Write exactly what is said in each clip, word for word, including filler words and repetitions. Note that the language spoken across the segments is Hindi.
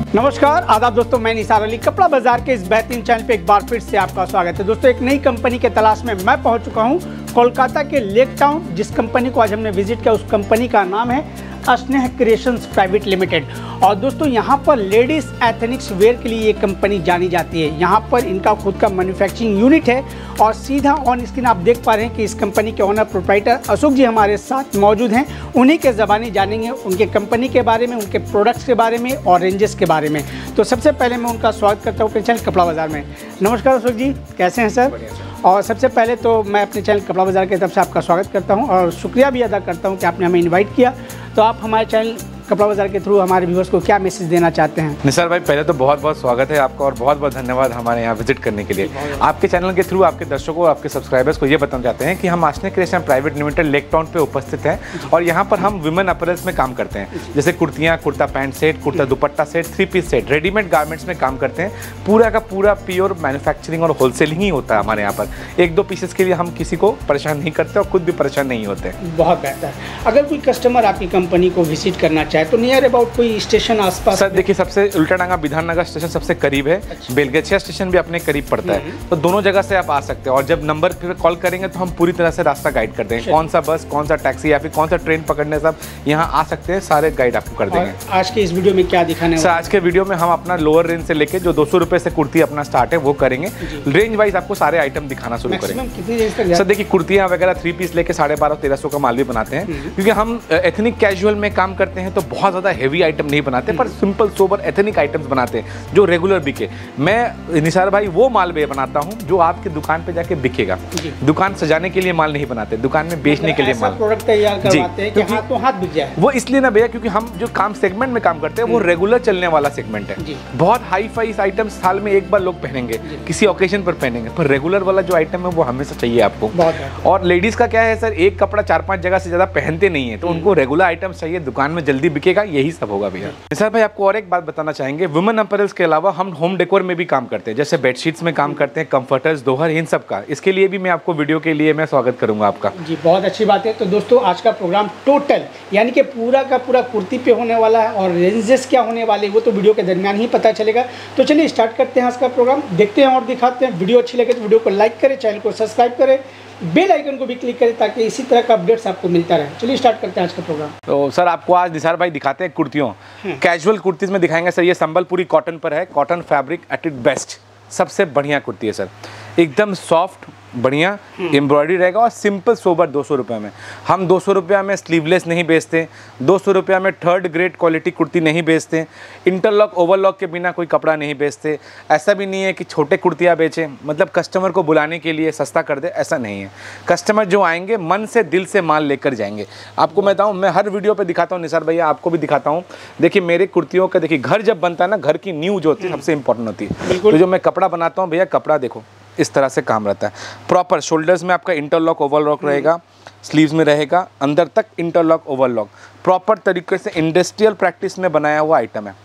नमस्कार आदाब दोस्तों, मैं निसार अली कपड़ा बाजार के इस बेहतरीन चैनल पे एक बार फिर से आपका स्वागत है। दोस्तों, एक नई कंपनी के तलाश में मैं पहुंच चुका हूं कोलकाता के लेक टाउन। जिस कंपनी को आज हमने विजिट किया उस कंपनी का नाम है स्नेह क्रिएशंस प्राइवेट लिमिटेड। और दोस्तों, यहां पर लेडीज एथनिक्स वेयर के लिए ये कंपनी जानी जाती है। यहां पर इनका खुद का मैन्युफैक्चरिंग यूनिट है और सीधा ऑन स्क्रीन आप देख पा रहे हैं कि इस कंपनी के ओनर प्रोप्राइटर अशोक जी हमारे साथ मौजूद हैं। उन्हीं के ज़बानी जानेंगे उनके कंपनी के बारे में, उनके प्रोडक्ट्स के बारे में और रेंजेस के बारे में। तो सबसे पहले मैं उनका स्वागत करता हूँ अपने चैनल कपड़ा बाजार में। नमस्कार अशोक जी, कैसे हैं सर? और सबसे पहले तो मैं अपने चैनल कपड़ा बाजार की तरफ से आपका स्वागत करता हूं और शुक्रिया भी अदा करता हूं कि आपने हमें इनवाइट किया। तो आप हमारे चैनल कपड़ा बाजार के थ्रू हमारे व्यूअर्स को क्या मैसेज देना चाहते हैं? निसार भाई, पहले तो बहुत बहुत स्वागत है आपका और बहुत बहुत धन्यवाद हमारे यहाँ विजिट करने के लिए। आपके चैनल के थ्रू आपके दर्शकों और आपके सब्सक्राइबर्स को ये बताना चाहते हैं कि हम Sneh creation private limited lake town पे उपस्थित हैं और यहाँ पर हम विमेन अपरेल्स में काम करते हैं, जैसे कुर्तियाँ, kurta pant set, kurta dupatta set, three piece set, readymade garments में काम करते हैं। पूरा का पूरा प्योर मैन्युफैक्चरिंग और होलसेलिंग ही होता है हमारे यहाँ पर। एक दो पीसेस के लिए हम किसी को परेशान नहीं करते और खुद भी परेशान नहीं होते। बहुत बेहतर। अगर कोई कस्टमर आपकी कंपनी को विजिट करना चाहे तो नियर अबाउट कोई स्टेशन आसपास? सर देखिए, सबसे उल्टाडांगा विधाननगर स्टेशन सबसे करीब है। अच्छा। बेलगछिया स्टेशन भी अपने करीब पड़ता है, तो दोनों जगह से आप आ सकते हैं। और जब नंबर पे कॉल करेंगे तो हम पूरी तरह से रास्ता गाइड कर देंगे, कौन सा बस, कौन सा टैक्सी या फिर कौन सा ट्रेन पकड़ने, सब यहाँ आ सकते हैं, सारे गाइड आपको कर देंगे। आज के इस वीडियो में क्या दिखाने सर? आज के वीडियो में हम अपना लोअर रेंज से लेके जो दो सौ रुपए से कुर्ती अपना स्टार्ट है वो करेंगे। रेंज वाइज आपको सारे आइटम दिखाना शुरू करेंगे। सर देखिए, कुर्तियाँ वगैरह थ्री पीस लेके साढ़े बारह तेरह सौ का माल भी बनाते हैं, क्योंकि हम एथनिक कैजुअल में काम करते हैं तो बहुत ज़्यादा हेवी आइटम नहीं बनाते, पर सिंपल सोबर एथनिक आइटम्स बनाते हैं जो रेगुलर बिके। मैं निसार भाई वो माल भी बनाता हूँ जो आपकी दुकान पे जाके बिकेगा। दुकान सजाने के लिए माल नहीं बनाते, दुकान में बेचने के लिए माल, प्रोडक्ट तैयार करवाते हैं कि हाथों हाथ बिक जाए। वो इसलिए ना भैया, क्योंकि हम जो काम सेगमेंट में काम करते हैं वो रेगुलर चलने वाला सेगमेंट है। बहुत हाई फाई आइटम्स साल में एक बार लोग पहनेंगे, किसी ओकेजन पर पहनेंगे, पर रेगुलर वाला जो आइटम है वो हमेशा चाहिए आपको। और लेडीज का क्या है सर, एक कपड़ा चार पांच जगह से ज्यादा पहनते नहीं है, तो उनको रेगुलर आइटम चाहिए, दुकान में जल्दी बिकेगा, यही सब होगा भैया। निसार भाई, आपको और एक बात बताना चाहेंगे, वुमेन अपरेल्स के अलावा हम होम डेकोर में भी काम करते हैं, जैसे बेडशीट्स में काम करते हैं, कंफर्टर्स, दोहर, इन सब का। इसके लिए भी मैं आपको वीडियो के लिए मैं स्वागत करूंगा आपका। जी, बहुत अच्छी बात है। तो दोस्तों, आज का प्रोग्राम टोटल यानी कि पूरा का पूरा कुर्ती पे होने वाला है और रेंजेस क्या होने वाले वो तो वीडियो के दरमियान ही पता चलेगा। तो चलिए स्टार्ट करते हैं आज का प्रोग्राम, देखते हैं और दिखाते हैं। वीडियो अच्छी लगे तो वीडियो को लाइक करें, चैनल को सब्सक्राइब करें, बेल आइकन को भी क्लिक करें ताकि इसी तरह का अपडेट्स आपको मिलता रहे। चलिए स्टार्ट करते हैं आज का प्रोग्राम। तो सर आपको आज निसार भाई दिखाते हैं कुर्तियों, कैजुअल कुर्तीज में दिखाएंगे सर। ये संबलपुरी कॉटन पर है, cotton fabric at it best, सबसे बढ़िया कुर्ती है सर, एकदम सॉफ्ट, बढ़िया एम्ब्रॉयडरी रहेगा और सिंपल सोबर दो सौ रुपये में। हम दो सौ रुपये में स्लीवलेस नहीं बेचते, दो सौ रुपये में थर्ड ग्रेड क्वालिटी कुर्ती नहीं बेचते, इंटरलॉक ओवरलॉक के बिना कोई कपड़ा नहीं बेचते। ऐसा भी नहीं है कि छोटे कुर्तियाँ बेचें, मतलब कस्टमर को बुलाने के लिए सस्ता कर दे, ऐसा नहीं है। कस्टमर जो आएंगे मन से दिल से माल लेकर जाएंगे। आपको मैं बताऊँ, मैं हर वीडियो पर दिखाता हूँ निसार भैया, आपको भी दिखाता हूँ। देखिए मेरे कुर्तियों का, देखिए घर जब बनता है ना, घर की नींव जो होती है सबसे इंपॉर्टेंट होती है। तो जो मैं कपड़ा बनाता हूँ भैया, कपड़ा देखो इस तरह से काम रहता है। प्रॉपर शोल्डर्स में आपका इंटरलॉक ओवरलॉक रहेगा, स्लीव्स में रहेगा, अंदर तक इंटरलॉक ओवरलॉक, प्रॉपर तरीके से इंडस्ट्रियल प्रैक्टिस में बनाया हुआ आइटम है।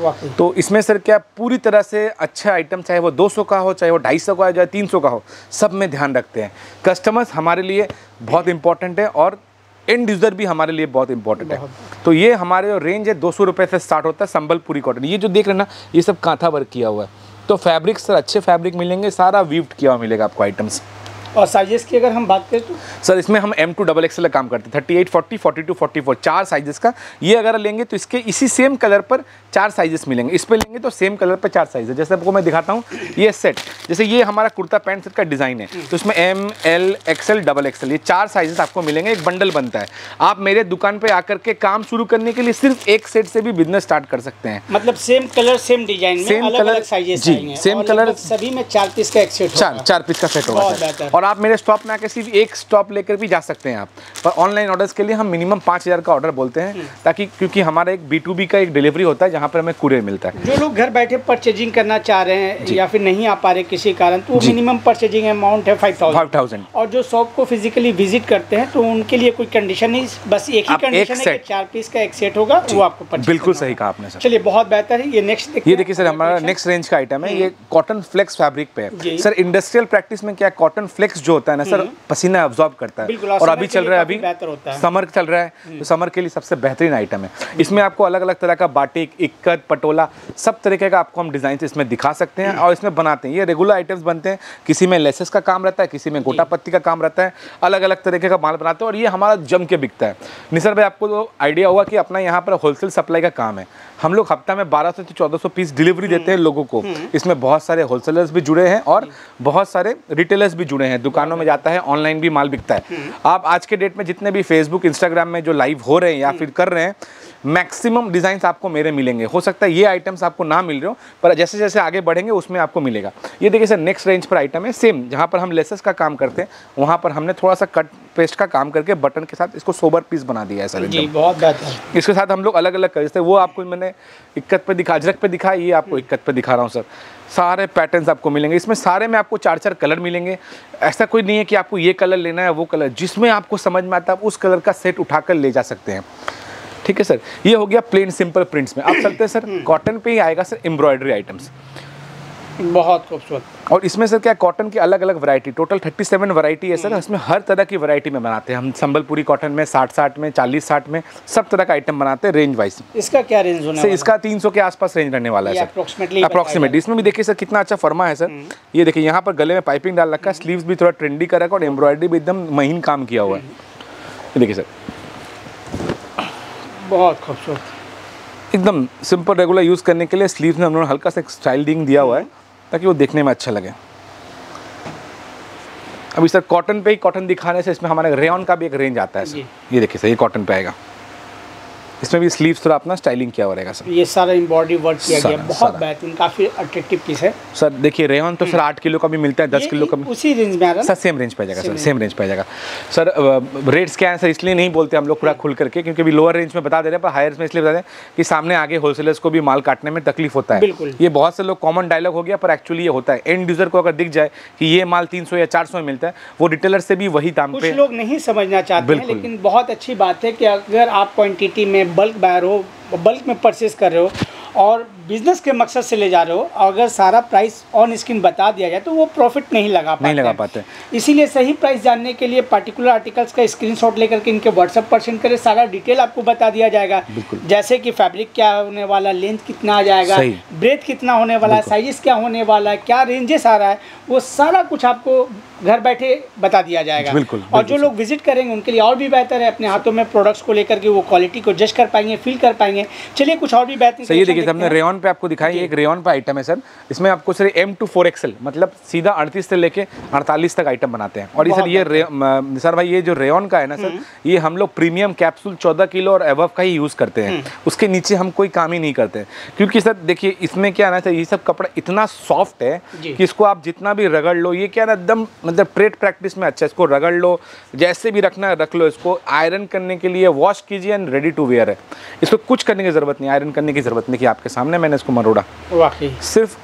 तो इसमें सर क्या पूरी तरह से अच्छा आइटम, चाहे वो दो सौ का हो, चाहे वो ढाई सौ का हो, चाहे तीन सौ का हो, सब में ध्यान रखते हैं। कस्टमर्स हमारे लिए बहुत इंपॉर्टेंट है और एंड यूज़र भी हमारे लिए बहुत इंपॉर्टेंट है। तो ये हमारे रेंज है दो सौ रुपये से स्टार्ट होता है संबलपुरी कॉटन। ये जो देख रहे हैं ना, ये सब कांथा वर्क किया हुआ है। तो फैब्रिक सर अच्छे फैब्रिक मिलेंगे, सारा वीव्ड किया हुआ मिलेगा आपको आइटम्स। और साइजेस की अगर हम बात करें तो सर इसमें हम एम टू डबल एक्सएल काम करते हैं, thirty eight, forty, forty two, forty four, चार साइजेस का। ये अगर लेंगे तो इसके इसी सेम कलर पर चार साइजेस मिलेंगे, इस पे लेंगे तो सेम कलर पर चार साइज है। जैसे आपको मैं दिखाता हूँ, ये सेट, जैसे ये हमारा कुर्ता पैंट सेट का डिज़ाइन है, तो इसमें M, L, XL, double XL, ये चार साइजेस आपको मिलेंगे, एक बंडल बनता है। आप मेरे दुकान पे आकर के काम शुरू करने के लिए सिर्फ एक सेट से भी बिजनेस स्टार्ट कर सकते हैं। मतलब सेम कलर सेम डिजाइन में सेम अलग कलर अलग साइजेस जी, सेम कलर, सभी में चार पीस का एक सेट, चार चार पीस का सेट होगा। और आप मेरे स्टॉप में सिर्फ एक स्टॉप लेकर भी जा सकते हैं आप, पर ऑनलाइन ऑर्डर्स के लिए हम मिनिमम पाँच हज़ार का ऑर्डर बोलते हैं, ताकि क्योंकि हमारा एक बी टू बी का एक डिलीवरी होता है जहाँ पर हमें कुरियर मिलता है। जो लोग घर बैठे परचेजिंग करना चाह रहे हैं या फिर नहीं आ पा रहे किसी कारण, तो मिनिमम परचेजिंग अमाउंट है फाइव थाउजेंड फाइव थाउजेंड और जो शॉप को फिजिकली विजिट करते हैं तो उनके लिए कोई कंडीशन नहीं, बस एक ही कंडीशन है कि चार पीस का एक सेट होगा, वो आपको बिल्कुल सही कहा आपने सर। चलिए बहुत बेहतर है। ये नेक्स्ट ये देखिए सर, हमारा नेक्स्ट रेंज का आइटम है, ये कॉटन फ्लेक्स फैब्रिक पे है सर। इंडस्ट्रियल प्रैक्टिस में क्या कॉटन फ्लेक्स फ्लेक्स जो होता है ना सर, पसीना अब्जॉर्ब करता है, और अभी चल रहा है, अभी समर चल रहा है, तो समर के लिए सबसे बेहतरीन आइटम है। इसमें आपको अलग अलग तरह का बाटिक, इक्कत, पटोला, सब तरीके का आपको हम डिजाइन इसमें दिखा सकते हैं और इसमें बनाते हैं। ये रेगुलर आइटम्स बनते हैं, किसी में लेसेस का काम रहता है, किसी में गोटा पत्ती का काम रहता है, अलग अलग तरीके का माल बनाते हैं और ये हमारा जम के बिकता है। निसर भाई, आपको तो आइडिया होगा कि अपना यहाँ पर होलसेल सप्लाई का काम है। हम लोग हफ्ता में बारह सौ से चौदह सौ पीस डिलीवरी देते हैं लोगों को। इसमें बहुत सारे होलसेलर्स भी जुड़े हैं और बहुत सारे रिटेलर्स भी जुड़े हैं। दुकानों में जाता है, ऑनलाइन भी माल बिकता है। आप आज के डेट में जितने भी फेसबुक, इंस्टाग्राम में जो लाइव हो रहे हैं या फिर कर रहे हैं, मैक्सिमम डिजाइन्स आपको मेरे मिलेंगे। हो सकता है ये आइटम्स आपको ना मिल रहे हो, पर जैसे जैसे आगे बढ़ेंगे उसमें आपको मिलेगा। ये देखिए सर, नेक्स्ट रेंज पर आइटम है सेम, जहाँ पर हम लेसेस का काम करते हैं वहाँ पर हमने थोड़ा सा कट पेस्ट का काम करके बटन के साथ इसको सोबर पीस बना दिया है सर। जी, बहुत बेहतर। इसके साथ हम लोग अलग अलग करते हैं, वो आपको मैंने इक्कत पे दिखा, अजरक पे दिखा, ये आपको इक्कत पे दिखा रहा हूँ सर। सारे पैटर्न्स आपको मिलेंगे इसमें, सारे में आपको चार चार कलर मिलेंगे। ऐसा कोई नहीं है कि आपको ये कलर लेना है वो कलर, जिसमें आपको समझ में आता है उस कलर का सेट उठाकर ले जा सकते हैं। ठीक है सर, ये हो गया प्लेन सिंपल प्रिंट्स में। आप चलते हैं सर, कॉटन पे ही आएगा सर एम्ब्रॉयडरी आइटम्स, बहुत खूबसूरत। और इसमें सर क्या, कॉटन की अलग अलग variety, total thirty seven variety है सर। इसमें हर तरह की वैरायटी में बनाते हैं हम। संबलपुरी कॉटन में साठ साठ में, चालीस साठ में, सब तरह का आइटम बनाते हैं रेंज वाइज। इसका क्या रेंज होने सर? इसका तीन सौ के आसपास रेंज रहने वाला है सर, अप्रोक्सिमेटली। अप्रोक्सीमेटली इसमें भी देखिए सर कितना अच्छा फर्मा है सर। ये देखिए यहाँ पर गले में पाइपिंग डाल रखा है, स्लीव्स भी थोड़ा ट्रेंडी कर रखा है और एम्ब्रॉयडरी भी एकदम महीन काम किया हुआ है। ये देखिए सर, बहुत खूबसूरत, एकदम सिंपल रेगुलर यूज़ करने के लिए। स्लीव्स में हम लोगों ने हल्का सा स्टाइलिंग दिया हुआ है ताकि वो देखने में अच्छा लगे। अभी सर कॉटन पे ही कॉटन दिखाने से इसमें हमारे रेयन का भी एक रेंज आता है सर। ये देखिए सर, ये कॉटन पे आएगा, इसमें भी स्लीव्स थोड़ा अपना स्टाइलिंग किया हुआ रहेगा सर। ये सारा एम्ब्रॉयडरी वर्क किया गया, बहुत बेहतरीन, काफी अट्रैक्टिव पीस है सर। देखिए रेयन तो सर आठ किलो का भी मिलता है, दस किलो का भी, उसी रेंज में आ रहा है सर। सेम रेंज पे जाएगा सर, सेम रेंज पे जाएगा सर। रेट्स क्या है सर, इसलिए नहीं बोलते हम लोग पूरा खुल करके, क्योंकि अभी लोअर रेंज में बता दे रहे हैं, पर हायर में इसलिए बता दें कि सामने आगे होलसेलर्स को भी माल काटने में तकलीफ होता है। बिल्कुल, ये बहुत से लोग कॉमन डायलॉग हो गया, पर एक्चुअली ये होता है। एंड यूजर को अगर दिख जाए कि ये माल तीन सौ या चार सौ में मिलता है, वो रिटेलर से भी वही दाम पे। कुछ लोग नहीं समझना चाहते हैं, लेकिन बहुत अच्छी बात है कि अगर आप क्वांटिटी में बल्क बायर हो, बल्क में परचेज कर रहे हो और बिजनेस के मकसद से ले जा रहे हो, अगर सारा प्राइस ऑन स्क्रीन बता दिया जाए तो वो प्रॉफिट नहीं लगा पाते नहीं लगा पाते इसीलिए सही प्राइस जानने के लिए पर्टिकुलर आर्टिकल्स का स्क्रीनशॉट लेकर के इनके व्हाट्सएप पर सेंड करें, सारा डिटेल आपको बता दिया जाएगा। जैसे कि फैब्रिक क्या होने वाला, लेंथ कितना आ जाएगा, ब्रेथ कितना होने वाला है, साइज क्या होने वाला है, क्या रेंजेस आ रहा है, वो सारा कुछ आपको घर बैठे बता दिया जाएगा। बिल्कुल, और जो लोग विजिट करेंगे उनके लिए और भी बेहतर है, अपने हाथों में प्रोडक्ट्स को लेकर के वो क्वालिटी को जज कर पाएंगे, फील कर पाएंगे। चलिए कुछ और भी बेहतर सही। देखिए हमने रेयन पे आपको दिखाई, एक रेयन पे आइटम है सर। इसमें आपको sir M to four XL, मतलब सीधा अड़तीस से लेके अड़तालीस तक आइटम बनाते हैं। और ये सर ये सर भाई ये जो रेयन का है ना सर, ये हम लोग प्रीमियम कैप्सूल चौदह किलो और अबव का ही यूज करते हैं, उसके नीचे हम कोई काम ही नहीं करते। क्योंकि सर देखिए इसमें क्या है ना सर, ये सब कपड़ा इतना सॉफ्ट है कि इसको आप जितना भी रगड़ लो, ये क्या ना एकदम मतलब ट्रेड प्रैक्टिस में अच्छा है। इसको रगड़ लो, जैसे भी रखना है रख लो, इसको आयरन करने के लिए वॉश कीजिए एंड रेडी टू वेयर है। इसको कुछ करने की जरूरत नहीं, आयरन करने की जरूरत नहीं, कि आपके सामने मैंने इसको मरोड़ा, वाकई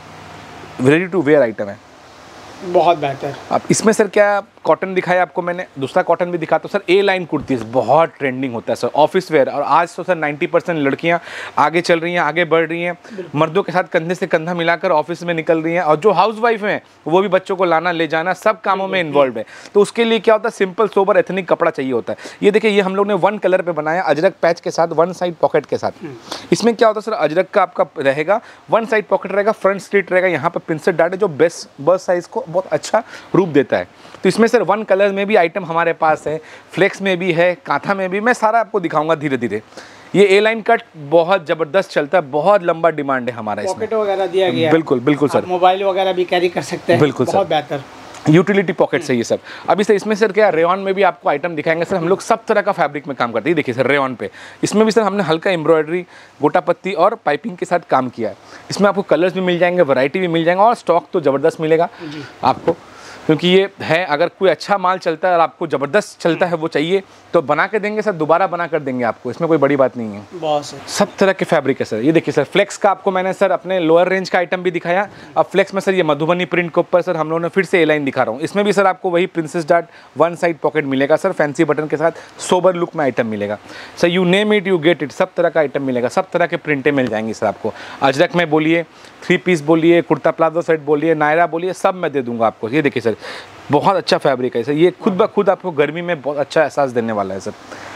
सिर्फ रेडी टू वेयर आइटम है, बहुत बेहतर। अब इसमें सर क्या कॉटन दिखाया आपको मैंने, दूसरा कॉटन भी दिखाता हूँ सर। ए लाइन कुर्तीज़ बहुत ट्रेंडिंग होता है सर, ऑफिस वेयर। और आज तो सर नब्बे परसेंट लड़कियाँ आगे चल रही हैं, आगे बढ़ रही हैं, मर्दों के साथ कंधे से कंधा मिलाकर ऑफिस में निकल रही हैं। और जो हाउस वाइफ हैं वो भी बच्चों को लाना ले जाना सब कामों में इन्वॉल्व है। तो उसके लिए क्या होता है, सिंपल सोबर एथनिक कपड़ा चाहिए होता है। ये देखिए ये हम लोग ने वन कलर पे बनाया, अजरक पैच के साथ, वन साइड पॉकेट के साथ। इसमें क्या होता है सर, अजरक का आपका रहेगा, वन साइड पॉकेट रहेगा, फ्रंट स्लिट रहेगा, यहाँ पर पिंसेट डाट है जो बेस्ट बर्स्ट साइज को बहुत अच्छा रूप देता है। तो इसमें सर वन कलर में भी आइटम हमारे पास है, फ्लेक्स में भी है, कांथा में भी, मैं सारा आपको दिखाऊंगा धीरे धीरे। ये ए लाइन कट बहुत जबरदस्त चलता है, बहुत लंबा डिमांड है हमारा इसमें। पॉकेट वगैरह दिया गया है, बिल्कुल बिल्कुल सर, मोबाइल वगैरह भी कैरी कर सकते हैं, बिल्कुल बहुत बेहतर यूटिलिटी पॉकेट्स है ये सब। अभी सर इसमें सर क्या रेयन में भी आपको आइटम दिखाएंगे सर, हम लोग सब तरह का फैब्रिक में काम करते हैं। देखिए सर रेयन पे, इसमें भी सर हमने हल्का एम्ब्रॉयडरी, गोटा पत्ती और पाइपिंग के साथ काम किया है। इसमें आपको कलर्स भी मिल जाएंगे, वैरायटी भी मिल जाएंगे और स्टॉक तो ज़बरदस्त मिलेगा आपको, क्योंकि ये है अगर कोई अच्छा माल चलता है और आपको ज़बरदस्त चलता है वो चाहिए तो बना के देंगे सर, दोबारा बना कर देंगे आपको, इसमें कोई बड़ी बात नहीं है। बहुत सब तरह के फैब्रिक है सर। ये देखिए सर फ्लेक्स का आपको मैंने सर अपने लोअर रेंज का आइटम भी दिखाया। अब फ्लेक्स में सर ये मधुबनी प्रिंट के ऊपर सर हम लोगों ने फिर से ए लाइन दिखा रहा हूँ। इसमें भी सर आपको वही princess dart one side pocket मिलेगा सर, फैंसी बटन के साथ, सोबर लुक में आइटम मिलेगा sir. You name it you get it, सब तरह का आइटम मिलेगा, सब तरह के प्रिंटें मिल जाएंगी सर आपको। अजरक में बोलिए, थ्री पीस बोलिए, कुर्ता प्लाजो सेट बोलिए, नायरा बोलिए, सब मैं दे दूंगा आपको। ये देखिए सर बहुत अच्छा फैब्रिक है सर, ये खुद ब खुद आपको गर्मी में बहुत अच्छा एहसास देने वाला है सर।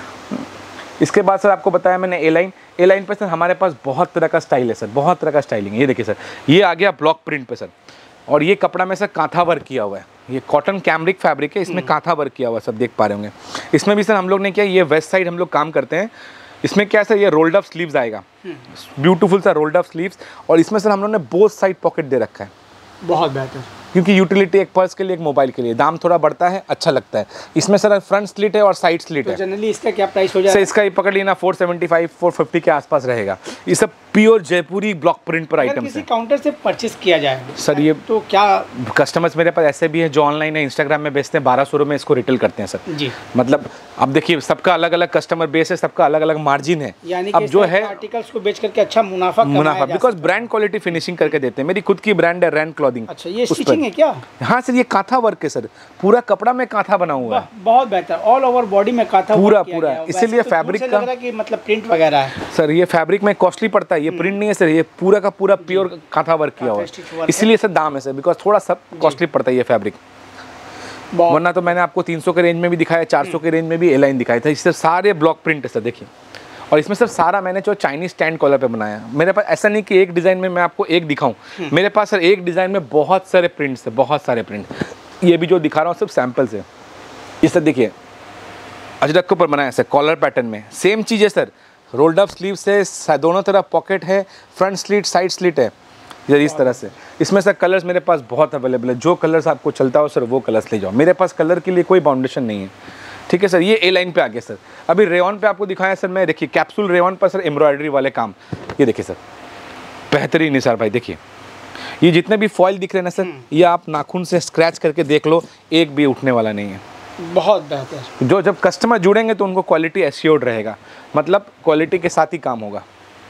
इसके बाद सर आपको बताया मैंने ए लाइन, ए लाइन पे सर हमारे पास बहुत तरह का स्टाइल है सर, बहुत तरह का स्टाइलिंग है। ये देखिए सर, ये आ गया ब्लॉक प्रिंट पे सर, और ये कपड़ा में सर कांथा वर्क किया हुआ है, ये कॉटन कैमरिक फैब्रिक है, इसमें कांथा वर्क किया हुआ है, सब देख पा रहे होंगे। इसमें भी सर हम लोग ने क्या, ये वेस्ट साइड हम लोग काम करते हैं, इसमें क्या है सर, ये रोल्ड अप स्लीव्स आएगा, beautiful sir rolled up sleeves, और इसमें सर हम लोग ने बोथ साइड पॉकेट दे रखा है। बहुत बेहतर, क्योंकि यूटिलिटी एक पर्स के लिए, एक मोबाइल के लिए, दाम थोड़ा बढ़ता है, अच्छा लगता है। इसमें सर फ्रंट स्लिट है और साइड स्लिट तो है। जनरली इसका क्या प्राइस हो जाएगा? सर इसका ये पकड़ लेना four seventy five four fifty के आसपास रहेगा। ये सब प्योर जयपुरी ब्लॉक प्रिंट पर आइटम किसी है। काउंटर से परचेस किया जाए सर ये तो क्या कस्टमर्स मेरे पास ऐसे भी हैं जो ऑनलाइन है, इंस्टाग्राम में बेचते हैं, बारह सौ में इसको रिटेल करते हैं सर जी। मतलब अब देखिए सबका अलग अलग कस्टमर बेस है, सबका अलग अलग मार्जिन है। यानी अब जो है आर्टिकल्स को बेच करके अच्छा मुनाफा मुनाफा, बिकॉज ब्रांड क्वालिटी फिनिशिंग करके देते हैं। मेरी खुद की ब्रांड है रैन क्लॉथिंग। अच्छा, ये स्टिचिंग है क्या? हाँ सर, ये कांथा वर्क है सर, पूरा कपड़ा में कांथा बना हुआ है। बहुत बेहतर, ऑल ओवर बॉडी में कांथा पूरा पूरा, इसीलिए फैब्रिक का लग रहा है कि मतलब प्रिंट वगैरह है सर। ये फैब्रिक में कॉस्टली पड़ता है, ये प्रिंट नहीं है सर, ये पूरा का पूरा प्योर कांथा वर्क किया हुआ है, इसीलिए सर दाम है सर, बिकॉज थोड़ा सा कॉस्टली पड़ता है ये फैब्रिक। वरना तो मैंने आपको तीन सौ के रेंज में भी दिखाया, चार सौ के रेंज में भी ए लाइन दिखाया था। इससे सारे ब्लॉक प्रिंट है सर, देखिए। और इसमें सर सारा मैंने जो चाइनीज स्टैंड कॉलर पे बनाया, मेरे पास ऐसा नहीं कि एक डिज़ाइन में मैं आपको एक दिखाऊं, मेरे पास सर एक डिज़ाइन में बहुत सारे प्रिंट्स है, बहुत सारे प्रिंट। ये भी जो दिखा रहा हूँ सब सैम्पल्स है। ये सर देखिए अजरक के ऊपर बनाया सर, कॉलर पैटर्न में सेम चीज़ है सर, रोल्ड अप स्लीव से दोनों तरफ पॉकेट है, फ्रंट स्लिट साइड स्लिट है, ये इस तरह से। इसमें सर कलर्स मेरे पास बहुत अवेलेबल है, जो कलर्स आपको चलता हो सर वो कलर्स ले जाओ, मेरे पास कलर के लिए कोई बाउंडेशन नहीं है। ठीक है सर, ये ए लाइन पे आ गया सर। अभी रेयॉन पे आपको दिखाया सर मैं, देखिए कैप्सूल रेयॉन पर सर एम्ब्रॉयडरी वाले काम, ये देखिए सर बेहतरीन निसार भाई। देखिए ये जितने भी फॉइल दिख रहे हैं ना सर, ये आप नाखून से स्क्रैच करके देख लो, एक भी उठने वाला नहीं है। बहुत बेहतर। जो जब कस्टमर जुड़ेंगे तो उनको क्वालिटी एश्योर्ड रहेगा, मतलब क्वालिटी के साथ ही काम होगा।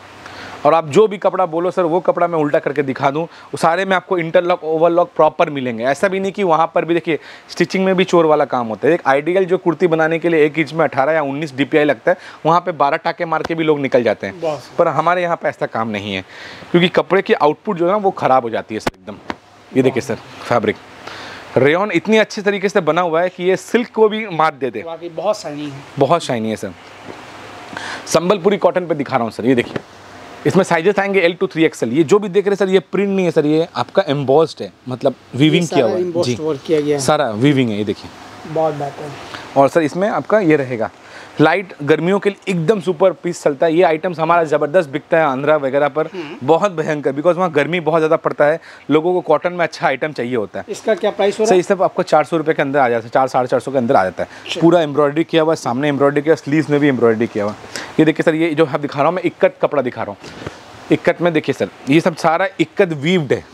और आप जो भी कपड़ा बोलो सर वो कपड़ा मैं उल्टा करके दिखा दूं, वो सारे में आपको इंटरलॉक ओवरलॉक प्रॉपर मिलेंगे। ऐसा भी नहीं कि वहाँ पर भी देखिए स्टिचिंग में भी चोर वाला काम होता है। एक आइडियल जो कुर्ती बनाने के लिए एक इंच में अठारह या उन्नीस डीपीआई लगता है, वहाँ पे बारह टाके मार के भी लोग निकल जाते हैं, पर हमारे यहाँ पे ऐसा काम नहीं है, क्योंकि कपड़े की आउटपुट जो है ना वो ख़राब हो जाती है सर एकदम। ये देखिए सर फैब्रिक रेयॉन इतनी अच्छे तरीके से बना हुआ है कि ये सिल्क को भी मात दे दे। बहुत शाइनी है, बहुत शाइनी है सर। संबलपुरी कॉटन पे दिखा रहा हूँ सर, ये देखिए इसमें साइजेस आएंगे एल टू थ्री एक्सएल। ये जो भी देख रहे हैं सर, ये प्रिंट नहीं है सर, ये आपका एम्बॉस्ड है, मतलब वीविंग किया हुआ है जी, किया गया है। सारा वीविंग है, ये देखिए बहुत बेहतर। और सर इसमें आपका ये रहेगा लाइट, गर्मियों के लिए एकदम सुपर पीस चलता है। ये आइटम्स हमारा ज़बरदस्त बिकता है आंध्रा वगैरह पर, बहुत भयंकर, बिकॉज वहाँ गर्मी बहुत ज़्यादा पड़ता है, लोगों को कॉटन में अच्छा आइटम चाहिए होता है। इसका क्या प्राइस हो रहा है? सर ये सब आपको चार सौ रुपये के अंदर आ जाता है, चार साढ़े चार सौ के अंदर आ जाता है। पूरा एम्ब्रॉयडरी किया हुआ है, सामने एम्ब्रॉयडरी किया, स्लीव्स में भी एम्ब्रॉयडरी किया हुआ। ये देखिए सर, ये जो आप दिखा रहा हूँ मैं इक्कत कपड़ा दिखा रहा हूँ, इक्कत में देखिए सर ये सब सारा इक्कत वीव्ड है,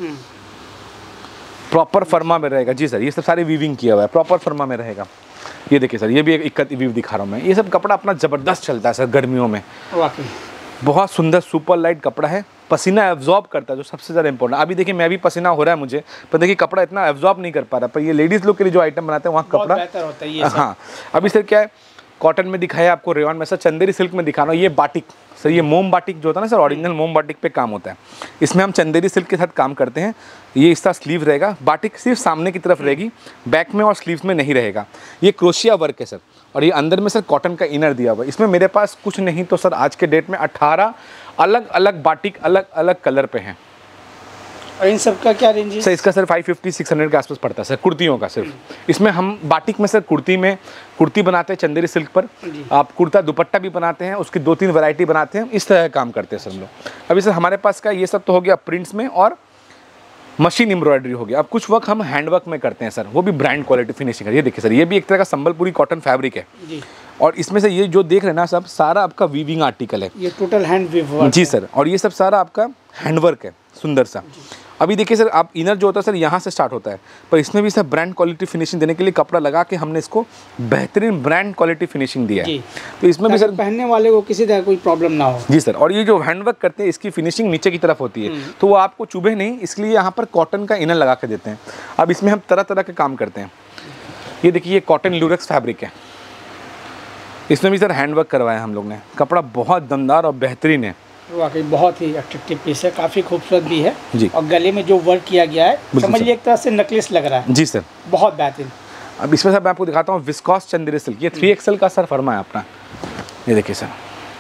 प्रॉपर फर्मा में रहेगा जी सर। ये सब सारे वीविंग किया हुआ है, प्रॉपर फर्मा में रहेगा। ये देखिए सर, ये भी एक इक्कत वीव दिखा रहा हूँ मैं। ये सब कपड़ा अपना ज़बरदस्त चलता है सर गर्मियों में, वाकई बहुत सुंदर सुपर लाइट कपड़ा है, पसीना एब्जॉर्ब करता है, जो सबसे ज़्यादा इंपॉर्टेंट। अभी देखिए मैं भी पसीना हो रहा है मुझे, पर देखिए कपड़ा इतना एब्जॉर्ब नहीं कर पा रहा, पर ये लेडीज़ लोग के लिए जो आइटम बनाते हैं वहाँ कपड़ा बेहतर होता है ये। हाँ अभी सर क्या है, कॉटन में दिखाया आपको, रेयॉन में सर, चंदेरी सिल्क में दिखा रहा हूँ। ये बाटिक सर, ये मोम बाटिक जो होता है ना सर, ओरिजिनल मोम बाटिक पे काम होता है। इसमें हम चंदेरी सिल्क के साथ काम करते हैं। ये इसका स्लीव रहेगा, बाटिक सिर्फ सामने की तरफ रहेगी, बैक में और स्लीव्स में नहीं रहेगा। ये क्रोशिया वर्क है सर, और ये अंदर में सर कॉटन का इनर दिया हुआ है। इसमें मेरे पास कुछ नहीं तो सर आज के डेट में अट्ठारह अलग अलग बाटिक अलग अलग कलर पे हैं। और इन सब का क्या रेंज है सर? इसका sir five fifty six hundred के आसपास पड़ता है सर, कुर्तियों का सिर्फ। इसमें हम बाटिक में सर कुर्ती में कुर्ती बनाते हैं चंदेरी सिल्क पर, आप कुर्ता दुपट्टा भी बनाते हैं, उसकी दो तीन वैरायटी बनाते हैं, इस तरह का काम करते हैं सर हम लोग। अभी सर हमारे पास का ये सब तो हो गया प्रिंट्स में और मशीन एम्ब्रॉयडरी हो गया। अब कुछ वर्क हम हैंडवर्क में करते हैं सर, वो भी ब्रांड क्वालिटी फिनिशिंग है। ये देखिए सर, ये भी एक तरह का संबलपुरी कॉटन फैब्रिक है जी। और इसमें से ये जो देख रहे हैं ना सब, सारा आपका वीविंग आर्टिकल है, ये टोटल हैंड वीव वर्क जी सर। और ये सब सारा आपका हैंडवर्क है, सुंदर सा। अभी देखिए सर, आप इनर जो होता है सर यहाँ से स्टार्ट होता है, पर इसमें भी सर ब्रांड क्वालिटी फिनिशिंग देने के लिए कपड़ा लगा के हमने इसको बेहतरीन ब्रांड क्वालिटी फिनिशिंग दिया है। तो इसमें भी सर पहनने वाले को किसी तरह कोई प्रॉब्लम ना हो जी सर। और ये जो हैंडवर्क करते हैं, इसकी फिनिशिंग नीचे की तरफ होती है, तो वो आपको चुभे नहीं, इसलिए यहाँ पर कॉटन का इनर लगा के देते हैं। अब इसमें हम तरह तरह के काम करते हैं। ये देखिए, ये कॉटन ल्यूरेक्स फैब्रिक है, इसमें भी सर हैंडवर्क करवाया हम लोग ने, कपड़ा बहुत दमदार और बेहतरीन है। वाकई बहुत ही अट्रैक्टिव पीस है, काफ़ी खूबसूरत भी है जी। और गले में जो वर्क किया गया है समझिए एक तरह से नेकलेस लग रहा है। जी सर, बहुत बेहतरीन। अब इसमें सर मैं आपको दिखाता हूँ विस्कॉस चंदेरी सिल्क। ये थ्री एक्सएल का सर फर्मा है अपना। ये देखिए सर,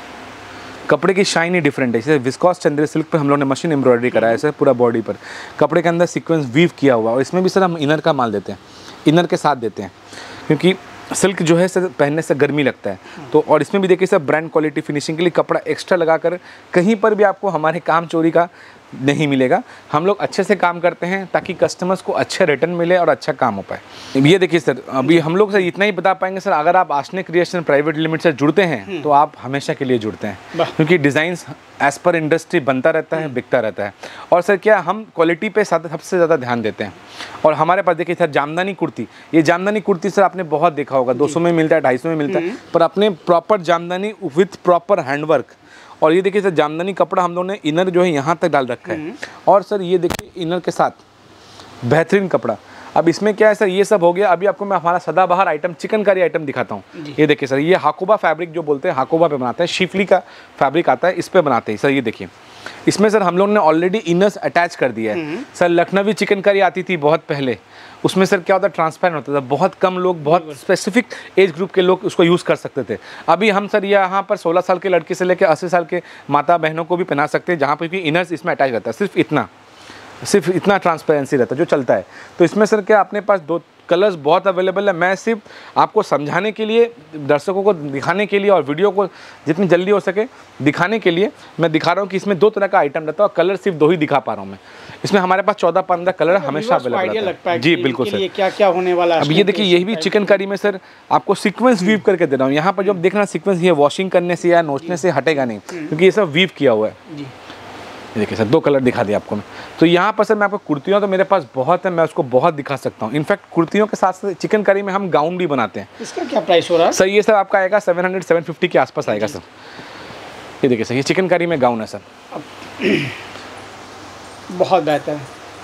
कपड़े की शाइन ही डिफरेंट है। जैसे विस्कॉस चंदेरी सिल्क पर हम लोग ने मशीन एम्ब्रॉयडरी करा है सर, पूरा बॉडी पर कपड़े के अंदर सीक्वेंस वीव किया हुआ। और इसमें भी सर हम इनर का माल देते हैं, इनर के साथ देते हैं, क्योंकि सिल्क जो है सर पहनने से गर्मी लगता है। तो और इसमें भी देखिए सर ब्रांड क्वालिटी फिनिशिंग के लिए कपड़ा एक्स्ट्रा लगाकर कहीं पर भी आपको हमारे काम चोरी का नहीं मिलेगा। हम लोग अच्छे से काम करते हैं ताकि कस्टमर्स को अच्छे रिटर्न मिले और अच्छा काम हो पाए। ये देखिए सर, अभी हम लोग सर इतना ही बता पाएंगे सर, अगर आप आशने क्रिएशन प्राइवेट लिमिटेड से जुड़ते हैं तो आप हमेशा के लिए जुड़ते हैं, क्योंकि डिज़ाइंस एज पर इंडस्ट्री बनता रहता है, बिकता रहता है। और सर क्या हम क्वालिटी पे सबसे ज़्यादा ध्यान देते हैं। और हमारे पास देखिए सर जामदानी कुर्ती, ये जामदानी कुर्ती सर आपने बहुत देखा होगा, दो सौ में मिलता है, ढाई सौ में मिलता है, पर अपने proper Jamdani with proper handwork. और ये देखिए सर जामदानी कपड़ा हम लोगों ने इनर जो है यहाँ तक डाल रखा है। और सर ये देखिए इनर के साथ बेहतरीन कपड़ा। अब इसमें क्या है सर, ये सब हो गया। अभी आपको मैं हमारा सदाबहार आइटम चिकनकारी आइटम दिखाता हूँ। ये देखिए सर, ये हाकोबा फैब्रिक जो बोलते हैं, हाकोबा पे बनाते हैं, शिफली का फैब्रिक आता है, इस पे बनाते हैं सर। ये देखिए इसमें सर हम लोग ने ऑलरेडी इनर्स अटैच कर दिया है सर। लखनवी चिकनकारी आती थी बहुत पहले, उसमें सर क्या होता है, ट्रांसपेरेंट होता था, बहुत कम लोग, बहुत स्पेसिफिक एज ग्रुप के लोग उसको यूज़ कर सकते थे। अभी हम सर यहाँ पर सोलह साल के लड़के से लेकर अस्सी साल के माता बहनों को भी पहना सकते हैं, जहाँ पर भी इनर्स इसमें अटैच रहता है। सिर्फ इतना सिर्फ इतना ट्रांसपेरेंसी रहता है जो चलता है। तो इसमें सर क्या अपने पास दो कलर्स बहुत अवेलेबल है। मैं सिर्फ आपको समझाने के लिए, दर्शकों को दिखाने के लिए और वीडियो को जितनी जल्दी हो सके दिखाने के लिए मैं दिखा रहा हूँ कि इसमें दो तरह का आइटम रहता है और कलर सिर्फ दो ही दिखा पा रहा हूँ मैं। इसमें हमारे पास चौदह पंद्रह कलर हमेशा अवेलेबल रहता है। जी बिल्कुल सर। क्या क्या होने वाला है। अब ये देखिए, यही भी चिकनकारी में सर आपको सीक्वेंस वीव करके दे रहा हूँ। यहाँ पर जो आप देख रहे हैं सीक्वेंस, ये वॉशिंग करने से या नोचने से हटेगा नहीं, क्योंकि ये सब वीव किया हुआ है। देखिए सर, दो कलर दिखा दिया आपको मैं। तो यहाँ पर सर मैं आपको कुर्तियों तो मेरे पास बहुत है, मैं उसको बहुत दिखा सकता हूँ। इनफैक्ट कुर्तियों के साथ साथ चिकनकारी में हम गाउन भी बनाते हैं। इसका क्या प्राइस हो रहा है सर? ये सर आपका आएगा सेवन हंड्रेड सेवन फिफ्टी के आसपास आएगा सर। ये देखिए सर, ये चिकनकारी में गाउन है सर, बहुत बेहतर,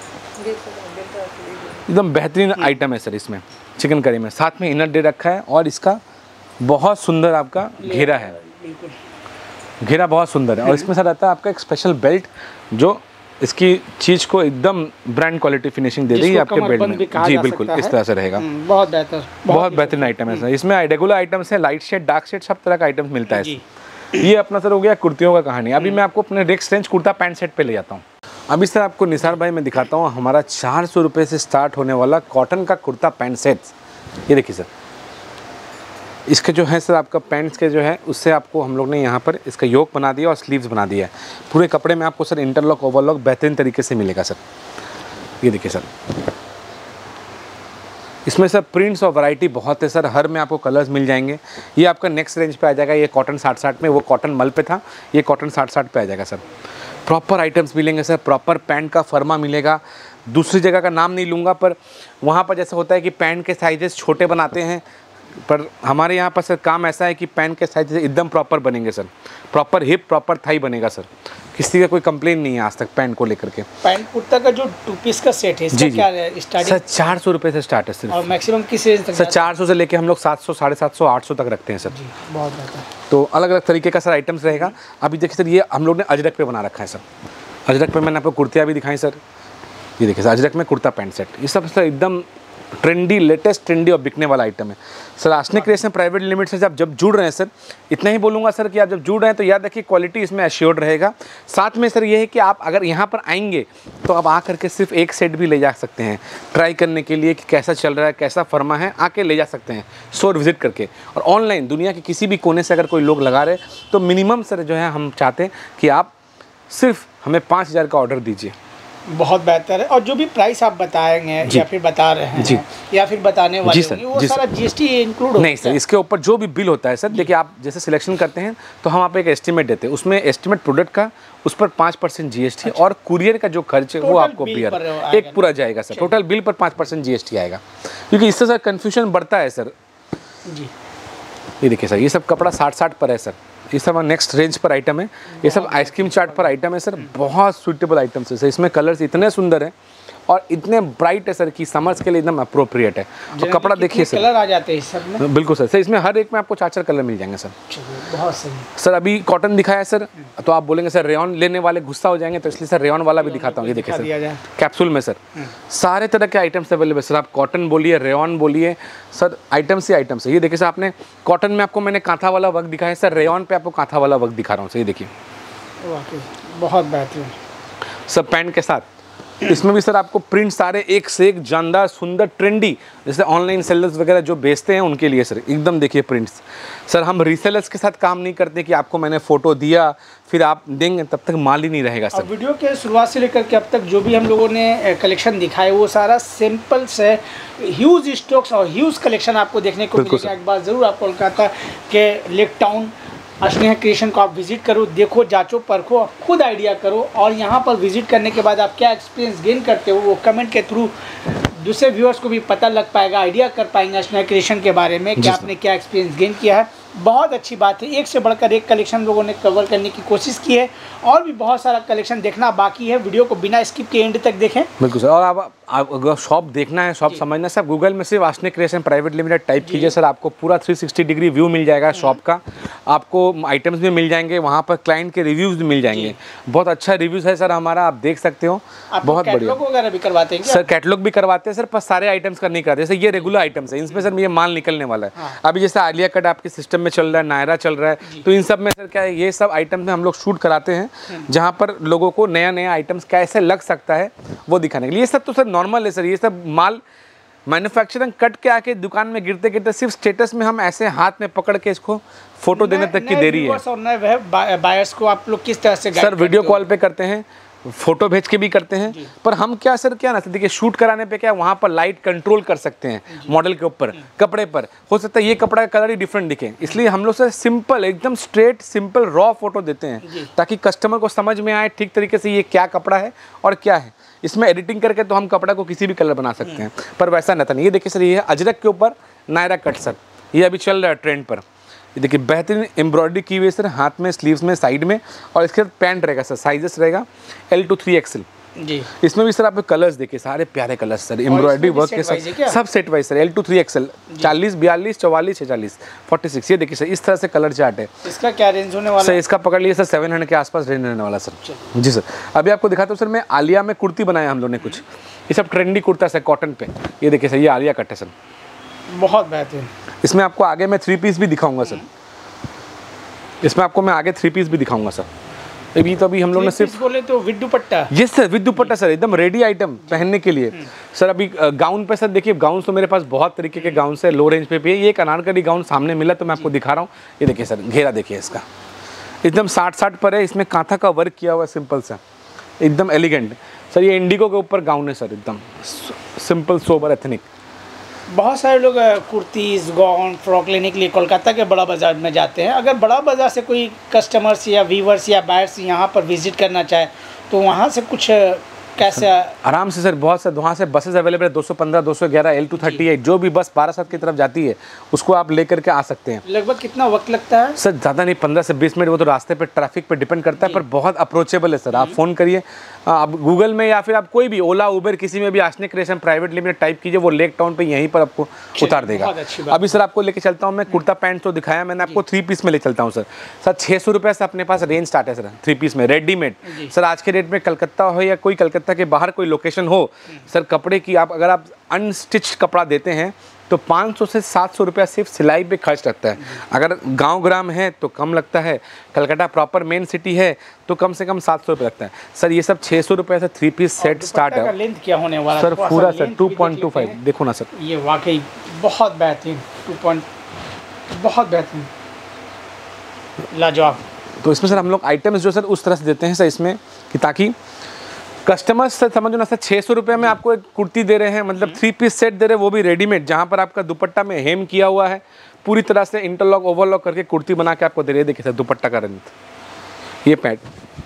एकदम बेहतरीन आइटम है सर। इसमें चिकनकारी में साथ में इनर दे रखा है और इसका बहुत सुंदर आपका घेरा है, घेरा बहुत सुंदर है। और इसमें सर रहता है आपका एक स्पेशल बेल्ट जो इसकी चीज़ को एकदम ब्रांड क्वालिटी फिनिशिंग दे देगी आपके बेल्ट में। जी बिल्कुल, इस तरह से रहेगा। बहुत बेहतर, बहुत बेहतरीन आइटम है सर। इसमें रेगुलर आइटम्स है, लाइट शेड, डार्क शेड, सब तरह का आइटम्स मिलता है। ये अपना सर हो गया कुर्तियों का कहानी। अभी मैं आपको अपने next range kurta pant set पे ले जाता हूँ। अभी सर आपको निसार भाई मैं दिखाता हूँ हमारा चार सौ रुपये से स्टार्ट होने वाला कॉटन का कुर्ता पैंट सेट्स। ये देखिए सर, इसके जो है सर आपका पैंट्स के जो है उससे आपको हम लोग ने यहाँ पर इसका योक बना दिया और स्लीव्स बना दिया है। पूरे कपड़े में आपको सर इंटरलॉक ओवरलॉक बेहतरीन तरीके से मिलेगा सर। ये देखिए सर, इसमें सर प्रिंट्स और वैरायटी बहुत है सर, हर में आपको कलर्स मिल जाएंगे। ये आपका नेक्स्ट रेंज पे आ जाएगा। ये कॉटन साठ साठ में, वो कॉटन मल पे था, ये कॉटन साठ साठ पे आ जाएगा सर। प्रॉपर आइटम्स मिलेंगे सर, प्रॉपर पैंट का फर्मा मिलेगा। दूसरी जगह का नाम नहीं लूँगा, पर वहाँ पर जैसे होता है कि पैंट के साइजेस छोटे बनाते हैं, पर हमारे यहाँ पर सर काम ऐसा है कि पैंट के साइज एकदम प्रॉपर बनेंगे sir, proper hip proper thigh बनेगा सर। किसी का कोई कंप्लेन नहीं है आज तक पैंट को लेकर के। पैंट कुर्ता का जो टू पीस का सेट है इसका क्या है स्टार्टिंग? सर चार सौ रुपये से स्टार्ट है सिर्फ। और मैक्सिमम किस रेंज तक? सर चार सौ से लेके हम लोग सात सौ, साढ़े सात सौ, आठ सौ तक रखते हैं सर। जी बहुत बेहतर। तो अलग अलग तरीके का सर आइटम्स रहेगा। अभी देखिए सर, ये हम लोग ने अजरक पे बना रखा है सर। अजरक पे मैंने आपको कुर्तियाँ भी दिखाई सर। ये देखिए सर, अजरक में कुर्ता पैंट सेट, ये सब सर एकदम ट्रेंडी, लेटेस्ट ट्रेंडी और बिकने वाला आइटम है sir. Aashne creation private limited से आप जब जुड़ रहे हैं सर, इतना ही बोलूँगा सर कि आप जब जुड़ रहे हैं तो याद रखिए क्वालिटी इसमें एश्योर्ड रहेगा। साथ में सर ये है कि आप अगर यहाँ पर आएंगे तो आप आ करके सिर्फ एक सेट भी ले जा सकते हैं ट्राई करने के लिए कि कैसा चल रहा है, कैसा फर्मा है, आके ले जा सकते हैं स्टोर विजिट करके। और ऑनलाइन दुनिया के किसी भी कोने से अगर कोई लोग लगा रहे तो मिनिमम सर जो है हम चाहते हैं कि आप सिर्फ हमें पाँच हज़ार का ऑर्डर दीजिए। बहुत बेहतर है। और जो भी प्राइस आप बताएंगे या फिर बता रहे हैं जी, या फिर बताने वाले जी सर, वो जी सारा जीएसटी इंक्लूड नहीं सर, इसके ऊपर जो भी बिल होता है सर, देखिए आप जैसे सिलेक्शन करते हैं तो हम आप एक एस्टीमेट देते हैं, उसमें एस्टीमेट प्रोडक्ट का उस पर पाँच परसेंट जी एस टी और कुरियर का जो खर्च है वो आपको बियर एक पूरा जाएगा सर। टोटल बिल पर पाँच परसेंट जी एस टी आएगा, क्योंकि इससे सर कन्फ्यूजन बढ़ता है सर। जी ये देखिए सर, ये सब कपड़ा साठ साठ पर है सर। ये सब नेक्स्ट रेंज पर आइटम है। ये सब आइसक्रीम चाट पर आइटम है सर। बहुत सूटेबल आइटम्स है सर। इसमें कलर्स इतने सुंदर हैं और इतने ब्राइट है सर कि समर्स के लिए एकदम अप्रोप्रिएट है। और कपड़ा देखिए सर, कलर आ जाते हैं इस सब में। बिल्कुल सर, सर इसमें हर एक में आपको चार चार कलर मिल जाएंगे सर। बहुत सही सर। अभी कॉटन दिखाया है सर, तो आप बोलेंगे सर रेयॉन लेने वाले गुस्सा हो जाएंगे, तो इसलिए सर रेयॉन वाला भी दिखाता हूँ। ये देखिए सर कैप्सूल में सर सारे तरह के आइटम्स अवेलेबल सर। आप कॉटन बोलिए, रेयॉन बोलिए सर, आइटम्स ही आइटम्स है। ये देखिए सर, आपने कॉटन में आपको मैंने कांथा वाला वर्क दिखाया है सर, रेयॉन पे आपको कांथा वाला वर्क दिखा रहा हूँ सर। ये देखिए बहुत बेहतरीन सर पैंट के साथ। इसमें भी सर आपको प्रिंट सारे एक से एक जानदार सुंदर ट्रेंडी, जैसे ऑनलाइन सेलर्स वगैरह जो बेचते हैं उनके लिए सर एकदम देखिए प्रिंट्स। सर हम रीसेलर्स के साथ काम नहीं करते कि आपको मैंने फ़ोटो दिया फिर आप देंगे तब तक माल ही नहीं रहेगा सर। वीडियो के शुरुआत से लेकर के अब तक जो भी हम लोगों ने कलेक्शन दिखाए वो सारा सिंपल से ह्यूज स्टॉक्स और ह्यूज कलेक्शन आपको देखने को मिलेगा। एक बार ज़रूर आप कोलकाता के लेक टाउन स्नेहा क्रिएशन को आप विजिट करो, देखो, जांचो, परखो, खुद आइडिया करो और यहाँ पर विजिट करने के बाद आप क्या एक्सपीरियंस गेन करते हो वो कमेंट के थ्रू दूसरे व्यूअर्स को भी पता लग पाएगा, आइडिया कर पाएंगे स्नेहा क्रिएशन के बारे में कि आपने क्या एक्सपीरियंस गेन किया है। बहुत अच्छी बात है, एक से बढ़कर एक कलेक्शन लोगों ने कवर करने की कोशिश की है और भी बहुत सारा कलेक्शन देखना बाकी है। वीडियो को बिना स्किप के एंड तक देखें। बिल्कुल सर। और आप, आप अगर शॉप देखना है, शॉप समझना है सर, गूगल में सिर्फ Sneha creation private limited type कीजिए सर, आपको पूरा थ्री सिक्सटी डिग्री व्यू मिल जाएगा शॉप का। आपको आइटम्स भी मिल जाएंगे, वहाँ पर क्लाइंट के रिव्यूज़ भी मिल जाएंगे। बहुत अच्छा रिव्यूज़ है सर हमारा, आप देख सकते हो। बहुत बढ़िया वगैरह भी करवाते हैं सर, कैटलॉग भी करवाते हैं सर, पर सारे आइटम्स का नहीं कराते। जैसे ये रेगुलर आइटम्स है, इनमें सर ये माल निकलने वाला है। अभी जैसे आलिया कट आपके सिस्टम में चल रहा है, नायरा चल रहा है, तो इन सब में सर क्या है, ये सब आइटम में हम लोग शूट कराते हैं जहाँ पर लोगों को नया नया आइटम्स कैसे लग सकता है वो दिखाने के लिए। ये सब तो सर नॉर्मल है सर, ये सब माल मैन्युफैक्चरिंग कट के आके दुकान में गिरते गिरते सिर्फ स्टेटस में हम ऐसे हाथ में पकड़ के इसको फोटो देने तक की देरी है। और नए बायर्स को आप लोग किस तरह से सर वीडियो कॉल पे करते हैं, फोटो भेज के भी करते हैं, पर हम क्या सर क्या ना सर देखिए, शूट कराने पे क्या वहाँ पर लाइट कंट्रोल कर सकते हैं मॉडल के ऊपर, कपड़े पर हो सकता है ये कपड़ा का कलर ही डिफरेंट दिखे, इसलिए हम लोग सर सिंपल एकदम स्ट्रेट सिंपल रॉ फोटो देते हैं ताकि कस्टमर को समझ में आए ठीक तरीके से ये क्या कपड़ा है और क्या है। इसमें एडिटिंग करके तो हम कपड़ा को किसी भी कलर बना सकते हैं, पर वैसा नहीं था। ये देखिए सर, ये है अजरक के ऊपर नायरा कट सर, ये अभी चल रहा है ट्रेंड पर। ये देखिए बेहतरीन एम्ब्रॉयडरी की हुई है सर, हाथ में, स्लीव्स में, साइड में, और इसके साथ पैंट रहेगा सर, साइजेस रहेगा एल टू थ्री एक्सएल जी। इसमें भी सर आपको कलर्स देखिए, सारे प्यारे कलर्स सर, एम्ब्रॉयडरी वर्क के साथ सब set wise sir, L to three XL, चालीस, बयालीस, चौवालीस, छचालीस, फोर्टी सिक्स। ये देखिए सर, इस तरह से कलर चार्ट है। इसका क्या रेंज होने वाला सर? इसका पकड़ लिए सर सेवन हंड्रेड के आसपास रेंज रहने वाला सर। जी सर। अभी आपको दिखाता हूँ सर, मैं आलिया में कुर्ती बनाया हम लोग ने कुछ, ये सब ट्रेंडी कुर्ता सर कॉटन पे। ये देखिए सर, ये आलिया कट है सर, बहुत बेहतरीन। इसमें आपको आगे मैं थ्री पीस भी दिखाऊंगा सर, इसमें आपको मैं आगे थ्री पीस भी दिखाऊंगा सर। अभी तो अभी हम लोग ने सिर्फ बोले तो with dupatta. Yes sir, with dupatta sir, एकदम रेडी आइटम पहनने के लिए सर। अभी गाउन पे सर देखिए, गाउन तो मेरे पास बहुत तरीके के गाउन है, लो रेंज पे भी है। ये एक अनारकली गाउन सामने मिला तो मैं आपको दिखा रहा हूँ। ये देखिए सर, घेरा देखिए इसका, एकदम साठ साठ पर है, इसमें कांथा का वर्क किया हुआ है सिंपल सा, एकदम एलिगेंट सर। ये इंडिगो के ऊपर गाउन है सर, एकदम सिंपल सोबर एथनिक। बहुत सारे लोग कुर्तीज़, गाउन, फ्रॉक लेने के लिए कोलकाता के बड़ा बाज़ार में जाते हैं। अगर बड़ा बाज़ार से कोई कस्टमर्स या व्यूवर्स या बायर्स यहाँ पर विजिट करना चाहे तो वहाँ से कुछ कैसे? आराम से सर, बहुत सर वहाँ से बसेस अवेलेबल है, दो सौ पंद्रह, दो सौ ग्यारह, एल टू थर्टी एट, जो भी बस बारासात की तरफ जाती है उसको आप लेकर के आ सकते हैं। लगभग कितना वक्त लगता है सर? ज़्यादा नहीं, पंद्रह से बीस मिनट, वो तो रास्ते पे ट्रैफिक पे डिपेंड करता है, पर बहुत अप्रोचेबल है सर। आप फ़ोन करिए, आप गूगल में या फिर आप कोई भी ओला, उबर, किसी में भी Sneha creation private limited type कीजिए, वो लेक टाउन पे यहीं पर आपको उतार देगा। अभी सर आपको लेके चलता हूँ मैं, कुर्ता पैंट तो दिखाया मैंने आपको, थ्री पीस में ले चलता हूँ सर। सर छः सौ रुपये से अपने पास रेंज स्टार्ट है सर थ्री पीस में, रेडीमेड सर। आज के डेट में कलकत्ता हो या कोई कलकत्ता के बाहर कोई लोकेशन हो सर, कपड़े की आप अगर आप अनस्टिच्ड कपड़ा देते हैं तो पाँच सौ से सात सौ रुपया सिर्फ सिलाई पे खर्च लगता है। अगर गांव ग्राम है तो कम लगता है, कलकत्ता प्रॉपर मेन सिटी है तो कम से कम सात सौ रुपये लगता है सर। ये सब छः सौ रुपये से थ्री पीस सेट स्टार्ट है। लेंथ क्या होने वाला सर? पूरा sir two point two five, देखो ना सर, ये वाकई बहुत बेहतरीन, टू पॉइंट बहुत बेहतरीन, लाजवाब। तो इसमें सर हम लोग आइटम्स जो सर उस तरह से देते हैं सर इसमें कि ताकि कस्टमर्स सर समझो ना सर, छः सौ रुपये में आपको एक कुर्ती दे रहे हैं, मतलब थ्री पीस सेट दे रहे हैं, वो भी रेडीमेड, जहाँ पर आपका दुपट्टा में हेम किया हुआ है, पूरी तरह से इंटरलॉक ओवरलॉक करके कुर्ती बना के आपको दे रहे हैं। देखिए सर दुपट्टा का रंग, ये पैंट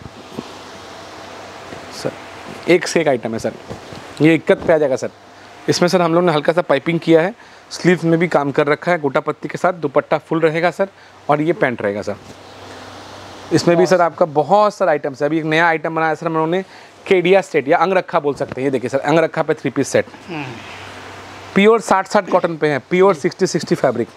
सर, एक से एक आइटम है सर। ये इक्कत पे आ जाएगा सर। इसमें सर हम लोग ने हल्का सा पाइपिंग किया है, स्लीव में भी काम कर रखा है, गोटा पत्ती के साथ, दुपट्टा फुल रहेगा सर, और ये पैंट रहेगा सर। इसमें भी सर आपका बहुत सारा आइटम्स है। अभी एक नया आइटम बनाया सर हम लोगों ने, केडिया सेट या अंगरखा बोल सकते हैं। ये देखिए सर, अंगरखा पे थ्री पीस सेट, प्योर साठ साठ कॉटन पे है, प्योर सिक्सटी सिक्सटी फैब्रिक,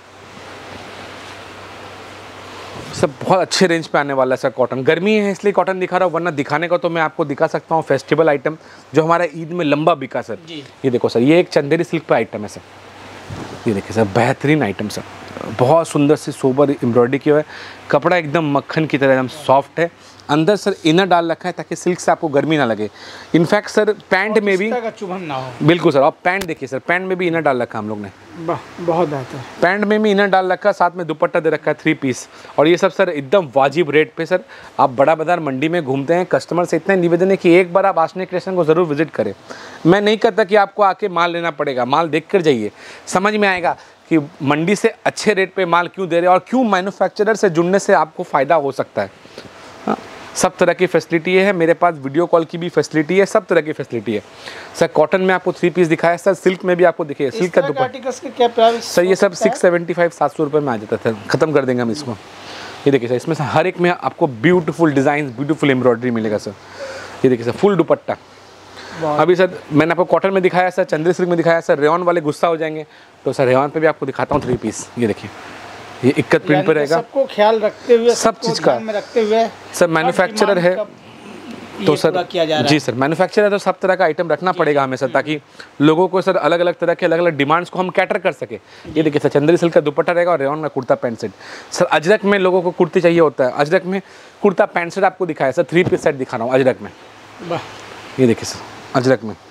सब बहुत अच्छे रेंज पे आने वाला है सर। कॉटन गर्मी है इसलिए कॉटन दिखा रहा हूँ, वरना दिखाने का तो मैं आपको दिखा सकता हूँ फेस्टिवल आइटम जो हमारा ईद में लंबा बिका सर। ये देखो सर, ये एक चंदेरी सिल्क पे आइटम है सर। ये देखिए सर, बेहतरीन आइटम सर, बहुत सुंदर सी सोबर एम्ब्रॉयडरी किया हुआ है, कपड़ा एकदम मक्खन की तरह एकदम सॉफ्ट है। अंदर सर इनर डाल रखा है ताकि सिल्क से आपको गर्मी ना लगे। इनफैक्ट सर पैंट में भी चुभन ना हो। बिल्कुल सर, और पैंट देखिए सर, पैंट में भी इनर डाल रखा है हम लोग ने, बहुत बेहतर। पैंट में भी इनर डाल रखा है, साथ में दुपट्टा दे रखा है थ्री पीस। और ये सब सर एकदम वाजिब रेट पे सर। आप बड़ा बाजार मंडी में घूमते हैं, कस्टमर से इतना निवेदन है कि एक बार आप आसने क्रिएशन को ज़रूर विजिट करें। मैं नहीं कहता कि आपको आके माल लेना पड़ेगा, माल देख कर जाइए, समझ में आएगा कि मंडी से अच्छे रेट पे माल क्यों दे रहे हैं और क्यों मैन्युफैक्चरर से जुड़ने से आपको फ़ायदा हो सकता है। हाँ, सब तरह की फैसिलिटी है मेरे पास, वीडियो कॉल की भी फैसिलिटी है, सब तरह की फैसिलिटी है सर। कॉटन में आपको थ्री पीस दिखाया सर, सिल्क में भी आपको दिखे, सिल्क का दुपट्टा क्या प्राइस सर, ये सब सिक्स सेवेंटी फाइव सात सौ रुपये में आ जाता था, ख़त्म कर देंगे हम इसको। ये देखिए सर, इसमें से हर एक में आपको ब्यूटीफुल डिज़ाइन, ब्यूटीफुल एम्ब्रॉयडरी मिलेगा सर। ये देखिए सर, फुल दुपट्टा। अभी सर मैंने आपको कॉटन में दिखाया सर, चंदेरी सिल्क में दिखाया सर, रेयॉन वाले गुस्सा हो जाएंगे तो सर रेयॉन पे भी आपको दिखाता हूँ थ्री पीस। ये देखिए, ये इक्कत प्रिंट पे रहेगा, सबको ख्याल रखते हुए, सब चीज़ का में रखते हुए सर। मैन्युफैक्चरर है तो सर किया जा रहा जी सर, मैन्युफैक्चरर है तो सब तरह का आइटम रखना पड़ेगा हमें सर, ताकि लोगों को सर अलग अलग तरह के अलग अलग डिमांड्स को हम कैटर कर सके। ये देखिए सर, चंदेरी सिल्क का दुपट्टा रहेगा और रेयॉन का kurta pant set. Sir ajrak में लोगों को कुर्ती चाहिए होता है, अजरक में कुर्ता पैंट सेट आपको दिखाया सर, थ्री पीस सेट दिखा रहा हूँ अजरक में। ये देखिए सर, अजरक में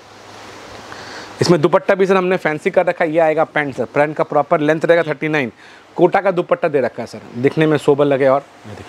इसमें दुपट्टा भी सर हमने फैंसी कर रखा है। ये आएगा पैंट सर, पैंट का प्रॉपर लेंथ रहेगा थर्टी नाइन, कोटा का दुपट्टा दे रखा है सर, दिखने में सोबर लगे। और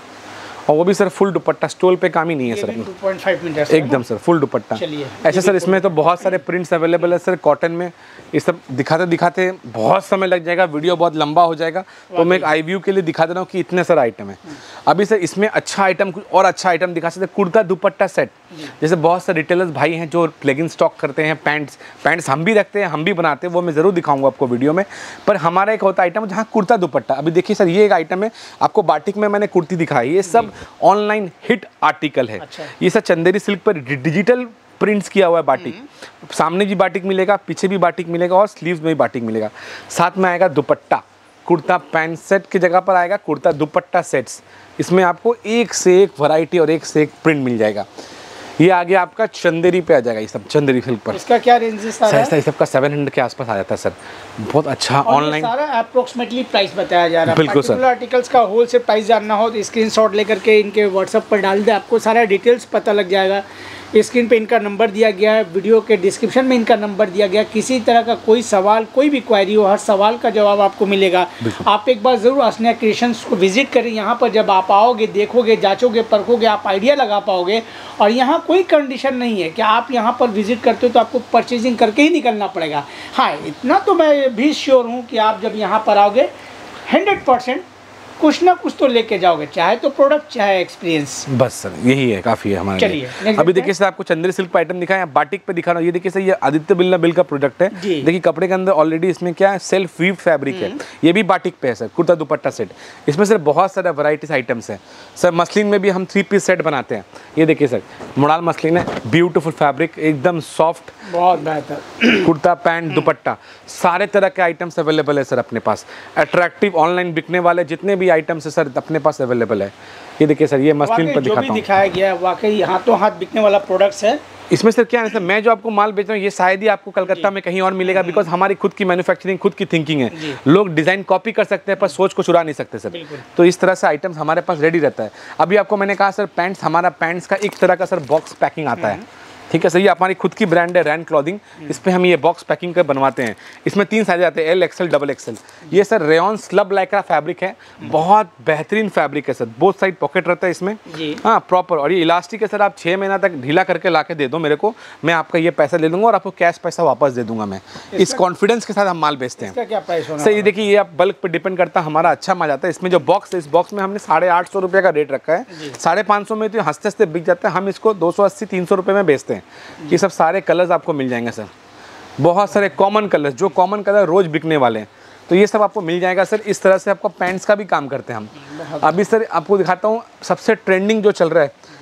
और वो भी सर फुल दुपट्टा, स्टोल पे काम ही नहीं है sir, two point five metre एकदम सर फुल दुपट्टा। ऐसे सर इसमें तो बहुत सारे प्रिंट्स अवेलेबल है सर कॉटन में। ये सब दिखाते दिखाते बहुत समय लग जाएगा, वीडियो बहुत लंबा हो जाएगा, तो मैं एक आई व्यू के लिए दिखा दे रहा हूँ कि इतने सारे आइटम है। अभी सर इसमें अच्छा आइटम, कुछ और अच्छा आइटम दिखा सकते हैं, कुर्ता दुपट्टा सेट। जैसे बहुत सारे रिटेलर्स भाई हैं जो लेगिंग स्टॉक करते हैं, पैंट्स पैंट्स हम भी रखते हैं, हम भी बनाते हैं, वो मैं ज़रूर दिखाऊंगा आपको वीडियो में। पर हमारा एक होता है आइटम जहाँ कुर्ता दुपट्टा। अभी देखिए सर, ये एक आइटम है, आपको बाटिक में मैंने कुर्ती दिखाई, ये सब ऑनलाइन हिट आर्टिकल है। अच्छा। ये सर चंदेरी सिल्क पर डिजिटल प्रिंट्स किया हुआ है बाटिक, सामने भी बाटिक मिलेगा, पीछे भी बाटिक मिलेगा और स्लीव्स में भी बाटिक मिलेगा। साथ में आएगा दुपट्टा, कुर्ता पैंट सेट की जगह पर आएगा कुर्ता दुपट्टा सेट्स। इसमें आपको एक से एक वैरायटी और एक से एक प्रिंट मिल जाएगा। ये आगे आपका चंदेरी पे आ जाएगा, ये सब चंदेरी सिल्क पर। इसका क्या रेंजेस आ रहा है? सर सबका सेवन हंड्रेड के आसपास आ जाता है सर, बहुत अच्छा। ऑनलाइन सारा अप्रोक्सीमेटली प्राइस बताया जा रहा है। बिल्कुल सर, आर्टिकल्स का होलसेल प्राइस जानना हो तो स्क्रीनशॉट लेकर के इनके व्हाट्सएप पर डाल दे, आपको सारा डिटेल्स पता लग जाएगा। स्क्रीन पे इनका नंबर दिया गया है, वीडियो के डिस्क्रिप्शन में इनका नंबर दिया गया। किसी तरह का कोई सवाल, कोई भी क्वेरी हो, हर सवाल का जवाब आपको मिलेगा। आप एक बार ज़रूर असनिया क्रिएशंस को विजिट करें। यहाँ पर जब आप आओगे, देखोगे, जांचोगे, परखोगे, आप आइडिया लगा पाओगे। और यहाँ कोई कंडीशन नहीं है कि आप यहाँ पर विजिट करते हो तो आपको परचेजिंग करके ही निकलना पड़ेगा। हाँ, इतना तो मैं भी श्योर हूँ कि आप जब यहाँ पर आओगे हंड्रेड परसेंट कुछ ना कुछ तो लेके जाओगे, चाहे तो प्रोडक्ट चाहे एक्सपीरियंस। बस सर यही है, काफ़ी है हमारे लिए। अभी देखिए सर, आपको चंदेरी सिल्क पर आइटम दिखाया, बाटिक पे दिखा रहा हूँ। ये देखिए सर, ये आदित्य बिरला बिल का प्रोडक्ट है। देखिए कपड़े के अंदर ऑलरेडी इसमें क्या है, सेल्फ वीव फैब्रिक है। ये भी बाटिक पे है सर, कुर्ता दुपट्टा सेट। इसमें सर बहुत सारा वैराइटीज आइटम्स है सर। मसलिन में भी हम थ्री पीस सेट बनाते हैं। ये देखिए सर, मोडाल मसलिन है, ब्यूटीफुल फैब्रिक, एकदम सॉफ्ट, बहुत बेहतर। कुर्ता पैंट दुपट्टा, सारे तरह के आइटम्स अवेलेबल है सर अपने पास। अट्रैक्टिव ऑनलाइन बिकने वाले जितने भी आइटम्स है सर अपने पास अवेलेबल है। ये देखिए सर, ये मसलिन पर दिखाता हूँ, दिखाया गया है वाकई हाथों हाथ बिकने वाला प्रोडक्ट्स है। इसमें सर क्या है सर, मैं जो आपको माल बेच रहा हूँ ये शायद ही आपको कलकत्ता में कहीं और मिलेगा, बिकॉज हमारी खुद की मैन्युफैक्चरिंग, खुद की थिंकिंग है। लोग डिज़ाइन कॉपी कर सकते हैं पर सोच को चुरा नहीं सकते सर। तो इस तरह से आइटम्स हमारे पास रेडी रहता है। अभी आपको मैंने कहा सर, पैंट्स, हमारा पैंट्स का एक तरह का सर बॉक्स पैकिंग आता है, ठीक है सर। ये हमारी खुद की ब्रांड है रैन क्लॉथिंग, इस पर हम ये बॉक्स पैकिंग कर बनवाते हैं। इसमें तीन साइज आते हैं, एल, एक्सएल, डबल एक्सएल। ये sir rayon slub Lycra fabric है, बहुत बेहतरीन फैब्रिक है सर। बोथ साइड पॉकेट रहता है इसमें, हाँ प्रॉपर। और ये इलास्टिक है सर, आप छः महीना तक ढीला करके ला के दे दो मेरे को, मैं आपका ये पैसा ले लूँगा और आपको कैश पैसा वापस दे दूंगा मैं। इस कॉन्फिडेंस के साथ हम माल बेचते हैं। क्या प्राइस होना सर? ये देखिए, ये आप बल्क पर डिपेंड करता है, हमारा अच्छा माल आता है। इसमें जो बॉक्स है, इस बॉक्स में हमने साढ़े आठ सौ रुपये का रेट रखा है। साढ़े पाँच सौ में तो हंसते हंसते बिक जाता है, हम इसको दो सौ अस्सी तीन सौ रुपये में बेचते हैं। ये सब सारे कलर्स आपको मिल जाएंगे सर, बहुत सारे कॉमन कलर्स, जो कॉमन कलर रोज बिकने वाले हैं, तो ये सब आपको मिल जाएगा सर। इस तरह से आपको पैंट्स का भी काम करते हैं हम। अभी सर आपको दिखाता हूँ सबसे ट्रेंडिंग जो चल रहा है,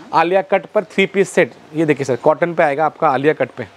आलिया कट पर थ्री पीस सेट, ये देखिए सर कॉटन पे आएगा आपका आलिया कट पे।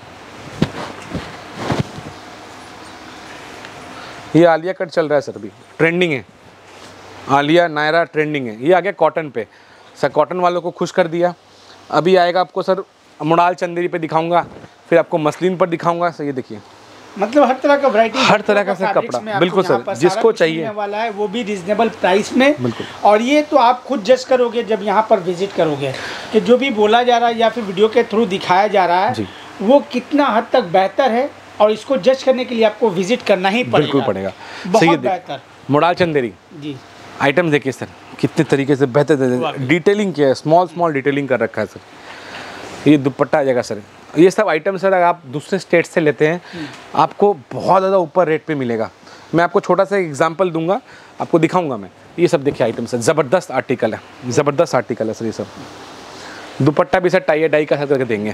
ये आलिया कट चल रहा है सर, अभी ट्रेंडिंग है, आलिया नायरा ट्रेंडिंग है। ये आ गया कॉटन पे सर, कॉटन वालों को खुश कर दिया। अभी आएगा आपको सर मुड़ाल चंदेरी पे दिखाऊंगा, फिर आपको मसलिन पर दिखाऊंगा सर। ये देखिए मतलब हर तरह का वैरायटी, हर तरह का सर कपड़ा, बिल्कुल सर जिसको चाहिए वाला है, वो भी रीजनेबल प्राइस में। बिल्कुल। और ये तो आप खुद जज करोगे जब यहाँ पर विजिट करोगे कि जो भी बोला जा रहा है या फिर वीडियो के थ्रू दिखाया जा रहा है वो कितना हद तक बेहतर है, और इसको जज करने के लिए आपको विजिट करना ही पड़ेगा। बिल्कुल पड़ेगा, बहुत बेहतर। मुड़ाल चंदेरी जी, आइटम देखिए सर कितने तरीके से बेहतर डिटेलिंग किया है, स्मॉल स्मॉल डिटेलिंग कर रखा है सर। ये दुपट्टा आ जाएगा सर। ये सब आइटम सर अगर आप दूसरे स्टेट से लेते हैं आपको बहुत ज़्यादा ऊपर रेट पे मिलेगा। मैं आपको छोटा सा एग्जांपल दूंगा, आपको दिखाऊंगा मैं। ये सब देखिए आइटम सर, ज़बरदस्त आर्टिकल है, ज़बरदस्त आर्टिकल है सर। ये सब दुपट्टा भी सर टाई डाई का साथ करके देंगे।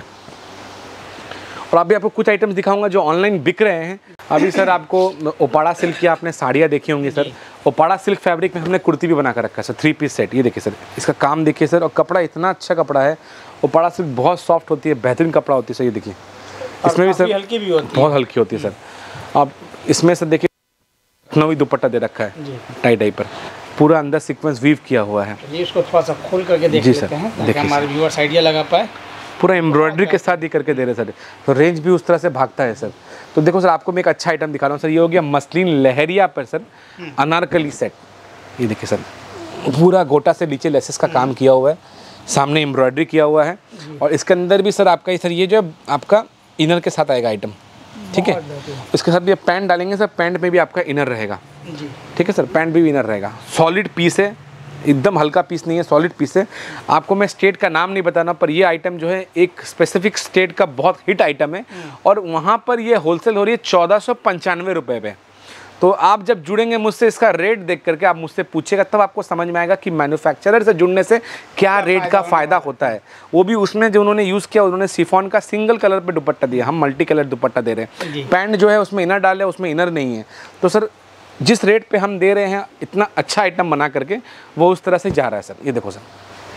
और अभी आपको कुछ आइटम्स दिखाऊंगा जो ऑनलाइन बिक रहे हैं। अभी सर आपको ओपाड़ा सिल्क की आपने साड़ियाँ देखी होंगी सर, ओपाड़ा सिल्क फैब्रिक में हमने कुर्ती भी बना कर रखा है सर, थ्री पीस सेट। ये देखिए सर, इसका काम देखिए सर, और कपड़ा इतना अच्छा कपड़ा है। ओपाड़ा सिल्क बहुत सॉफ्ट होती है, बेहतरीन कपड़ा होती है सर। ये देखिए इसमें भी सर हल्की भी होती है, बहुत हल्की होती है सर। अब इसमें सर देखिए लखनवी दुपट्टा दे रखा है टाई डाई पर, पूरा अंदर सीक्वेंस वीव किया हुआ है। ये इसको थोड़ा सा खोल करके देख लेते हैं ताकि हमारे व्यूअर्स आइडिया लगा पाए। पूरा एम्ब्रॉयडरी के साथ ही करके दे रहे सर, तो रेंज भी उस तरह से भागता है सर। तो देखो सर आपको मैं एक अच्छा आइटम दिखा रहा हूँ सर। ये हो गया मसलिन लहरिया पर सर अनारकली सेट। ये देखिए सर पूरा गोटा से नीचे लेसेस का काम किया हुआ है, सामने एम्ब्रॉयडरी किया हुआ है, और इसके अंदर भी सर आपका ये सर ये जो आपका इनर के साथ आएगा आइटम, ठीक है। इसके साथ भी पैंट डालेंगे सर, पैंट में भी आपका इनर रहेगा, ठीक है सर, पैंट भी इनर रहेगा। सॉलिड पीस है, एकदम हल्का पीस नहीं है, सॉलिड पीस है। आपको मैं स्टेट का नाम नहीं बताना, पर ये आइटम जो है एक स्पेसिफिक स्टेट का बहुत हिट आइटम है, और वहाँ पर ये होलसेल हो रही है चौदह सौ पंचानवे रुपये पे। तो आप जब जुड़ेंगे मुझसे, इसका रेट देख करके आप मुझसे पूछेगा, तब आपको समझ में आएगा कि मैन्युफैक्चरर से जुड़ने से क्या रेट का फ़ायदा होता है। वो भी उसमें जो उन्होंने यूज़ किया, उन्होंने सिफॉन का सिंगल कलर पे दुपट्टा दिया, हम मल्टी कलर दुपट्टा दे रहे हैं। पैंट जो है उसमें इनर डाले, उसमें इनर नहीं है। तो सर जिस रेट पे हम दे रहे हैं इतना अच्छा आइटम बना करके, वो उस तरह से जा रहा है सर। ये देखो सर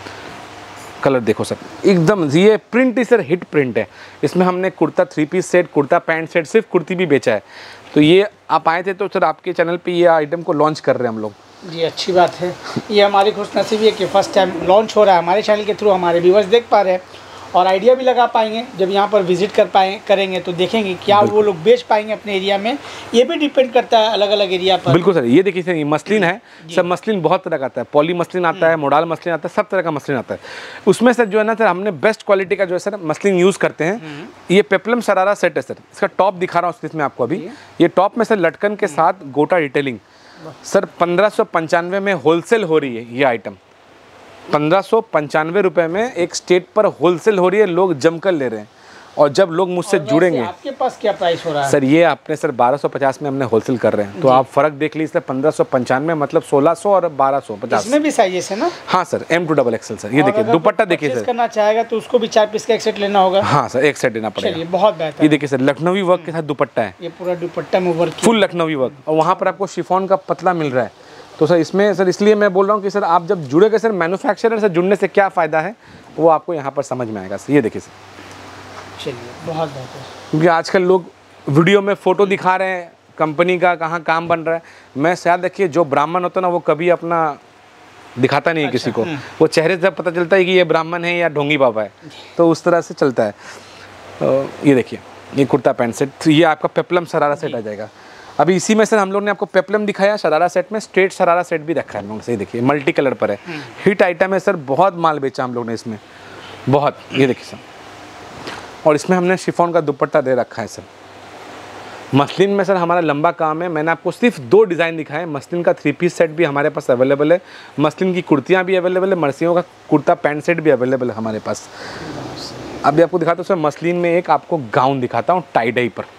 कलर देखो सर, एकदम ये प्रिंट ही सर हिट प्रिंट है। इसमें हमने kurta three piece set, kurta pant set, सिर्फ कुर्ती भी बेचा है। तो ये आप आए थे तो सर आपके चैनल पे ये आइटम को लॉन्च कर रहे हैं हम लोग। जी अच्छी बात है, ये हमारी खुशनसीबी है कि फर्स्ट टाइम लॉन्च हो रहा है हमारे चैनल के थ्रू, हमारे व्यूअर्स देख पा रहे हैं और आइडिया भी लगा पाएंगे। जब यहाँ पर विजिट कर पाए करेंगे तो देखेंगे क्या वो लोग बेच पाएंगे अपने एरिया में। ये भी डिपेंड करता है अलग अलग एरिया पर। बिल्कुल सर, ये देखिए सर ये मसलिन है, सब मसलिन बहुत तरह का आता है, पॉली मसलिन आता है, मोडाल मसलिन आता है, सब तरह का मसलिन आता है। उसमें सर जो है ना सर हमने बेस्ट क्वालिटी का जो है सर मसलिन यूज़ करते हैं। ये पेप्लम शरारा सेट है सर, इसका टॉप दिखा रहा हूँ इसमें आपको अभी। ये टॉप में सर लटकन के साथ गोटा डिटेलिंग सर पंद्रह सौ पंचानवे में होलसेल हो रही है। ये आइटम पंद्रह सौ पंचानवे रुपये में एक स्टेट पर होलसेल हो रही है, लोग जमकर ले रहे हैं। और जब लोग मुझसे जुड़ेंगे, आपके पास क्या प्राइस हो रहा है सर? ये आपने सर बारह सौ पचास में हमने होलसेल कर रहे हैं, तो आप फर्क देख लीजिए। पंद्रह सौ पंचानवे मतलब सोलह सौ और बारह सौ पचास। इसमें भी साइजेस है ना? हाँ sir, M to double XL sir. ये देखिए दुपट्टा देखिए सर, करना चाहेगा तो उसको भी चार पीस का एक सेट लेना होगा। हाँ सर, एक सेट लेना पड़ेगा। बहुत बेहतर। ये देखिए सर लखनवी वर्क के साथ दुपट्टा है, ये पूरा दुपट्टा में वर्क, फुल लखनवी वर्क, और वहाँ पर आपको शिफॉन का पतला मिल रहा है। तो सर इसमें सर इसलिए मैं बोल रहा हूँ कि सर आप जब जुड़ेंगे सर मैन्युफैक्चरर से जुड़ने से क्या फ़ायदा है वो आपको यहाँ पर समझ में आएगा सर। ये देखिए सर, चलिए बहुत बेहतर। क्योंकि आजकल लोग वीडियो में फ़ोटो दिखा रहे हैं कंपनी का, कहाँ काम बन रहा है। मैं शायद देखिए जो ब्राह्मण होता है ना वो कभी अपना दिखाता नहीं है किसी को, वो चेहरे से पता चलता है कि ये ब्राह्मण है या ढोंगी बाबा है, तो उस तरह से चलता है। ये देखिए ये कुर्ता पैंट सेट, ये आपका पेप्लम शरारा सेट आ जाएगा। अभी इसी में सर हम लोग ने आपको पेप्लम दिखाया, शरारा सेट में स्ट्रेट शरारा सेट भी रखा है हम लोग से। देखिए मल्टी कलर पर है, हिट आइटम है सर, बहुत माल बेचा हम लोग ने इसमें बहुत। ये देखिए सर, और इसमें हमने शिफॉन का दुपट्टा दे रखा है सर। मसलिन में सर हमारा लंबा काम है, मैंने आपको सिर्फ दो डिज़ाइन दिखाए। मसलिन का थ्री पीस सेट भी हमारे पास अवेलेबल है, मसलिन की कुर्तियाँ भी अवेलेबल है, मर्सियों का कुर्ता पैंट सेट भी अवेलेबल है हमारे पास। अभी आपको दिखाता हूँ सर मसलिन में एक आपको गाउन दिखाता हूँ टाई डाई पर,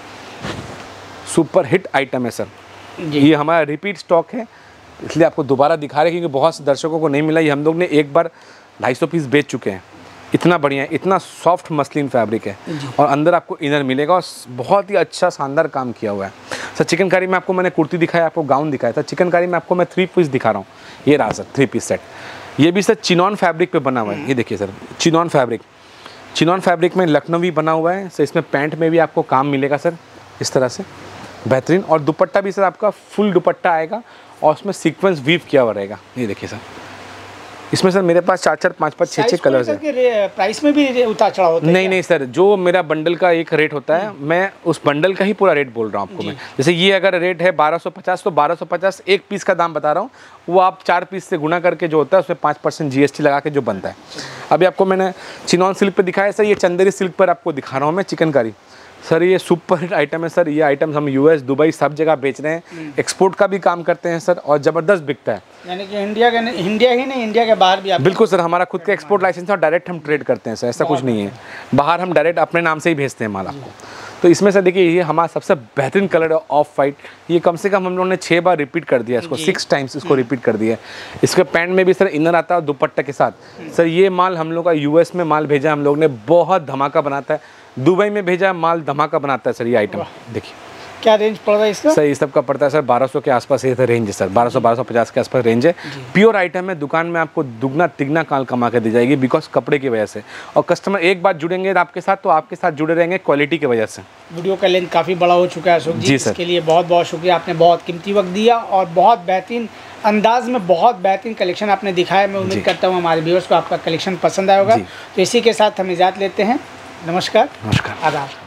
सुपर हिट आइटम है सर। ये हमारा रिपीट स्टॉक है, इसलिए आपको दोबारा दिखा रहे हैं क्योंकि बहुत से दर्शकों को नहीं मिला। ये हम लोग ने एक बार ढाई सौ पीस बेच चुके हैं। इतना बढ़िया है, इतना सॉफ्ट मसलिन फैब्रिक है, और अंदर आपको इनर मिलेगा और बहुत ही अच्छा शानदार काम किया हुआ है सर। चिकनकारी में आपको मैंने कुर्ती दिखाया, आपको गाउन दिखाया था। चिकनकारी में आपको मैं थ्री पीस दिखा रहा हूँ। ये रहा सर थ्री पीस सेट, ये भी सर चिनॉन फैब्रिक पे बना हुआ है, ये देखिए sir chinon fabric, chinon fabric में लखनवी बना हुआ है सर। इसमें पैंट में भी आपको काम मिलेगा सर इस तरह से बेहतरीन, और दुपट्टा भी सर आपका फुल दुपट्टा आएगा और उसमें सीक्वेंस वीव किया हुआ रहेगा। ये देखिए सर, इसमें सर मेरे पास चार चार पाँच पाँच छः छः कलर्स हैं। प्राइस में भी उतार चढ़ाव होता है? नहीं नहीं सर, जो मेरा बंडल का एक रेट होता है, मैं उस बंडल का ही पूरा रेट बोल रहा हूँ आपको मैं। जैसे ये अगर रेट है बारह सौ पचास, तो बारह सौ पचास एक पीस का दाम बता रहा हूँ, वो आप चार पीस से गुना करके जो होता है उसमें पाँच परसेंट जीएसटी लगा के जो बनता है। अभी आपको मैंने चिनॉन सिल्क पे दिखाया सर, ये चंदेरी सिल्क पर आपको दिखा रहा हूँ मैं चिकनकारी। सर ये सुपर हिट आइटम है सर, ये आइटम हम यूएस दुबई सब जगह बेच रहे हैं, एक्सपोर्ट का भी काम करते हैं सर, और ज़बरदस्त बिकता है। यानी कि इंडिया के इंडिया ही नहीं, इंडिया के बाहर भी आप? बिल्कुल सर, हमारा खुद का एक्सपोर्ट लाइसेंस है और डायरेक्ट हम ट्रेड करते हैं सर, ऐसा कुछ नहीं है। बाहर हम डायरेक्ट अपने नाम से ही भेजते हैं माल आपको। तो इसमें से देखिए ये हमारा सबसे बेहतरीन कलर है ऑफ वाइट, ये कम से कम हम लोगों ने छः बार रिपीट कर दिया इसको, सिक्स टाइम्स इसको रिपीट कर दिया। इसके पैंट में भी सर इनर आता है दुपट्टा के साथ। सर ये माल हम लोग का यूएस में माल भेजा हम लोग ने, बहुत धमाका बनाता है। दुबई में भेजा माल धमाका बनाता है सर ये आइटम। देखिए क्या रेंज पड़ रहा है इसका? सर इस सब का पड़ता है सर बारह सौ के आसपास, ये रेंज है सर, बारह सौ बारह सौ पचास के आसपास रेंज है। प्योर आइटम है, दुकान में आपको दुगना तिगना काल कमा के दी जाएगी, बिकॉज कपड़े की वजह से। और कस्टमर एक बार जुड़ेंगे आपके साथ तो आपके साथ जुड़े रहेंगे क्वालिटी की वजह से। वीडियो का लेंथ काफ़ी बड़ा हो चुका है अशोक जी, इसके लिए बहुत बहुत शुक्रिया। आपने बहुत कीमती वक्त दिया और बहुत बेहतरीन अंदाज में बहुत बेहतरीन कलेक्शन आपने दिखाया। मैं उम्मीद करता हूँ हमारे व्यूअर्स को आपका कलेक्शन पसंद आएगा। तो इसी के साथ हम इजाज़त लेते हैं। नमस्कार। नमस्कार, आदाब।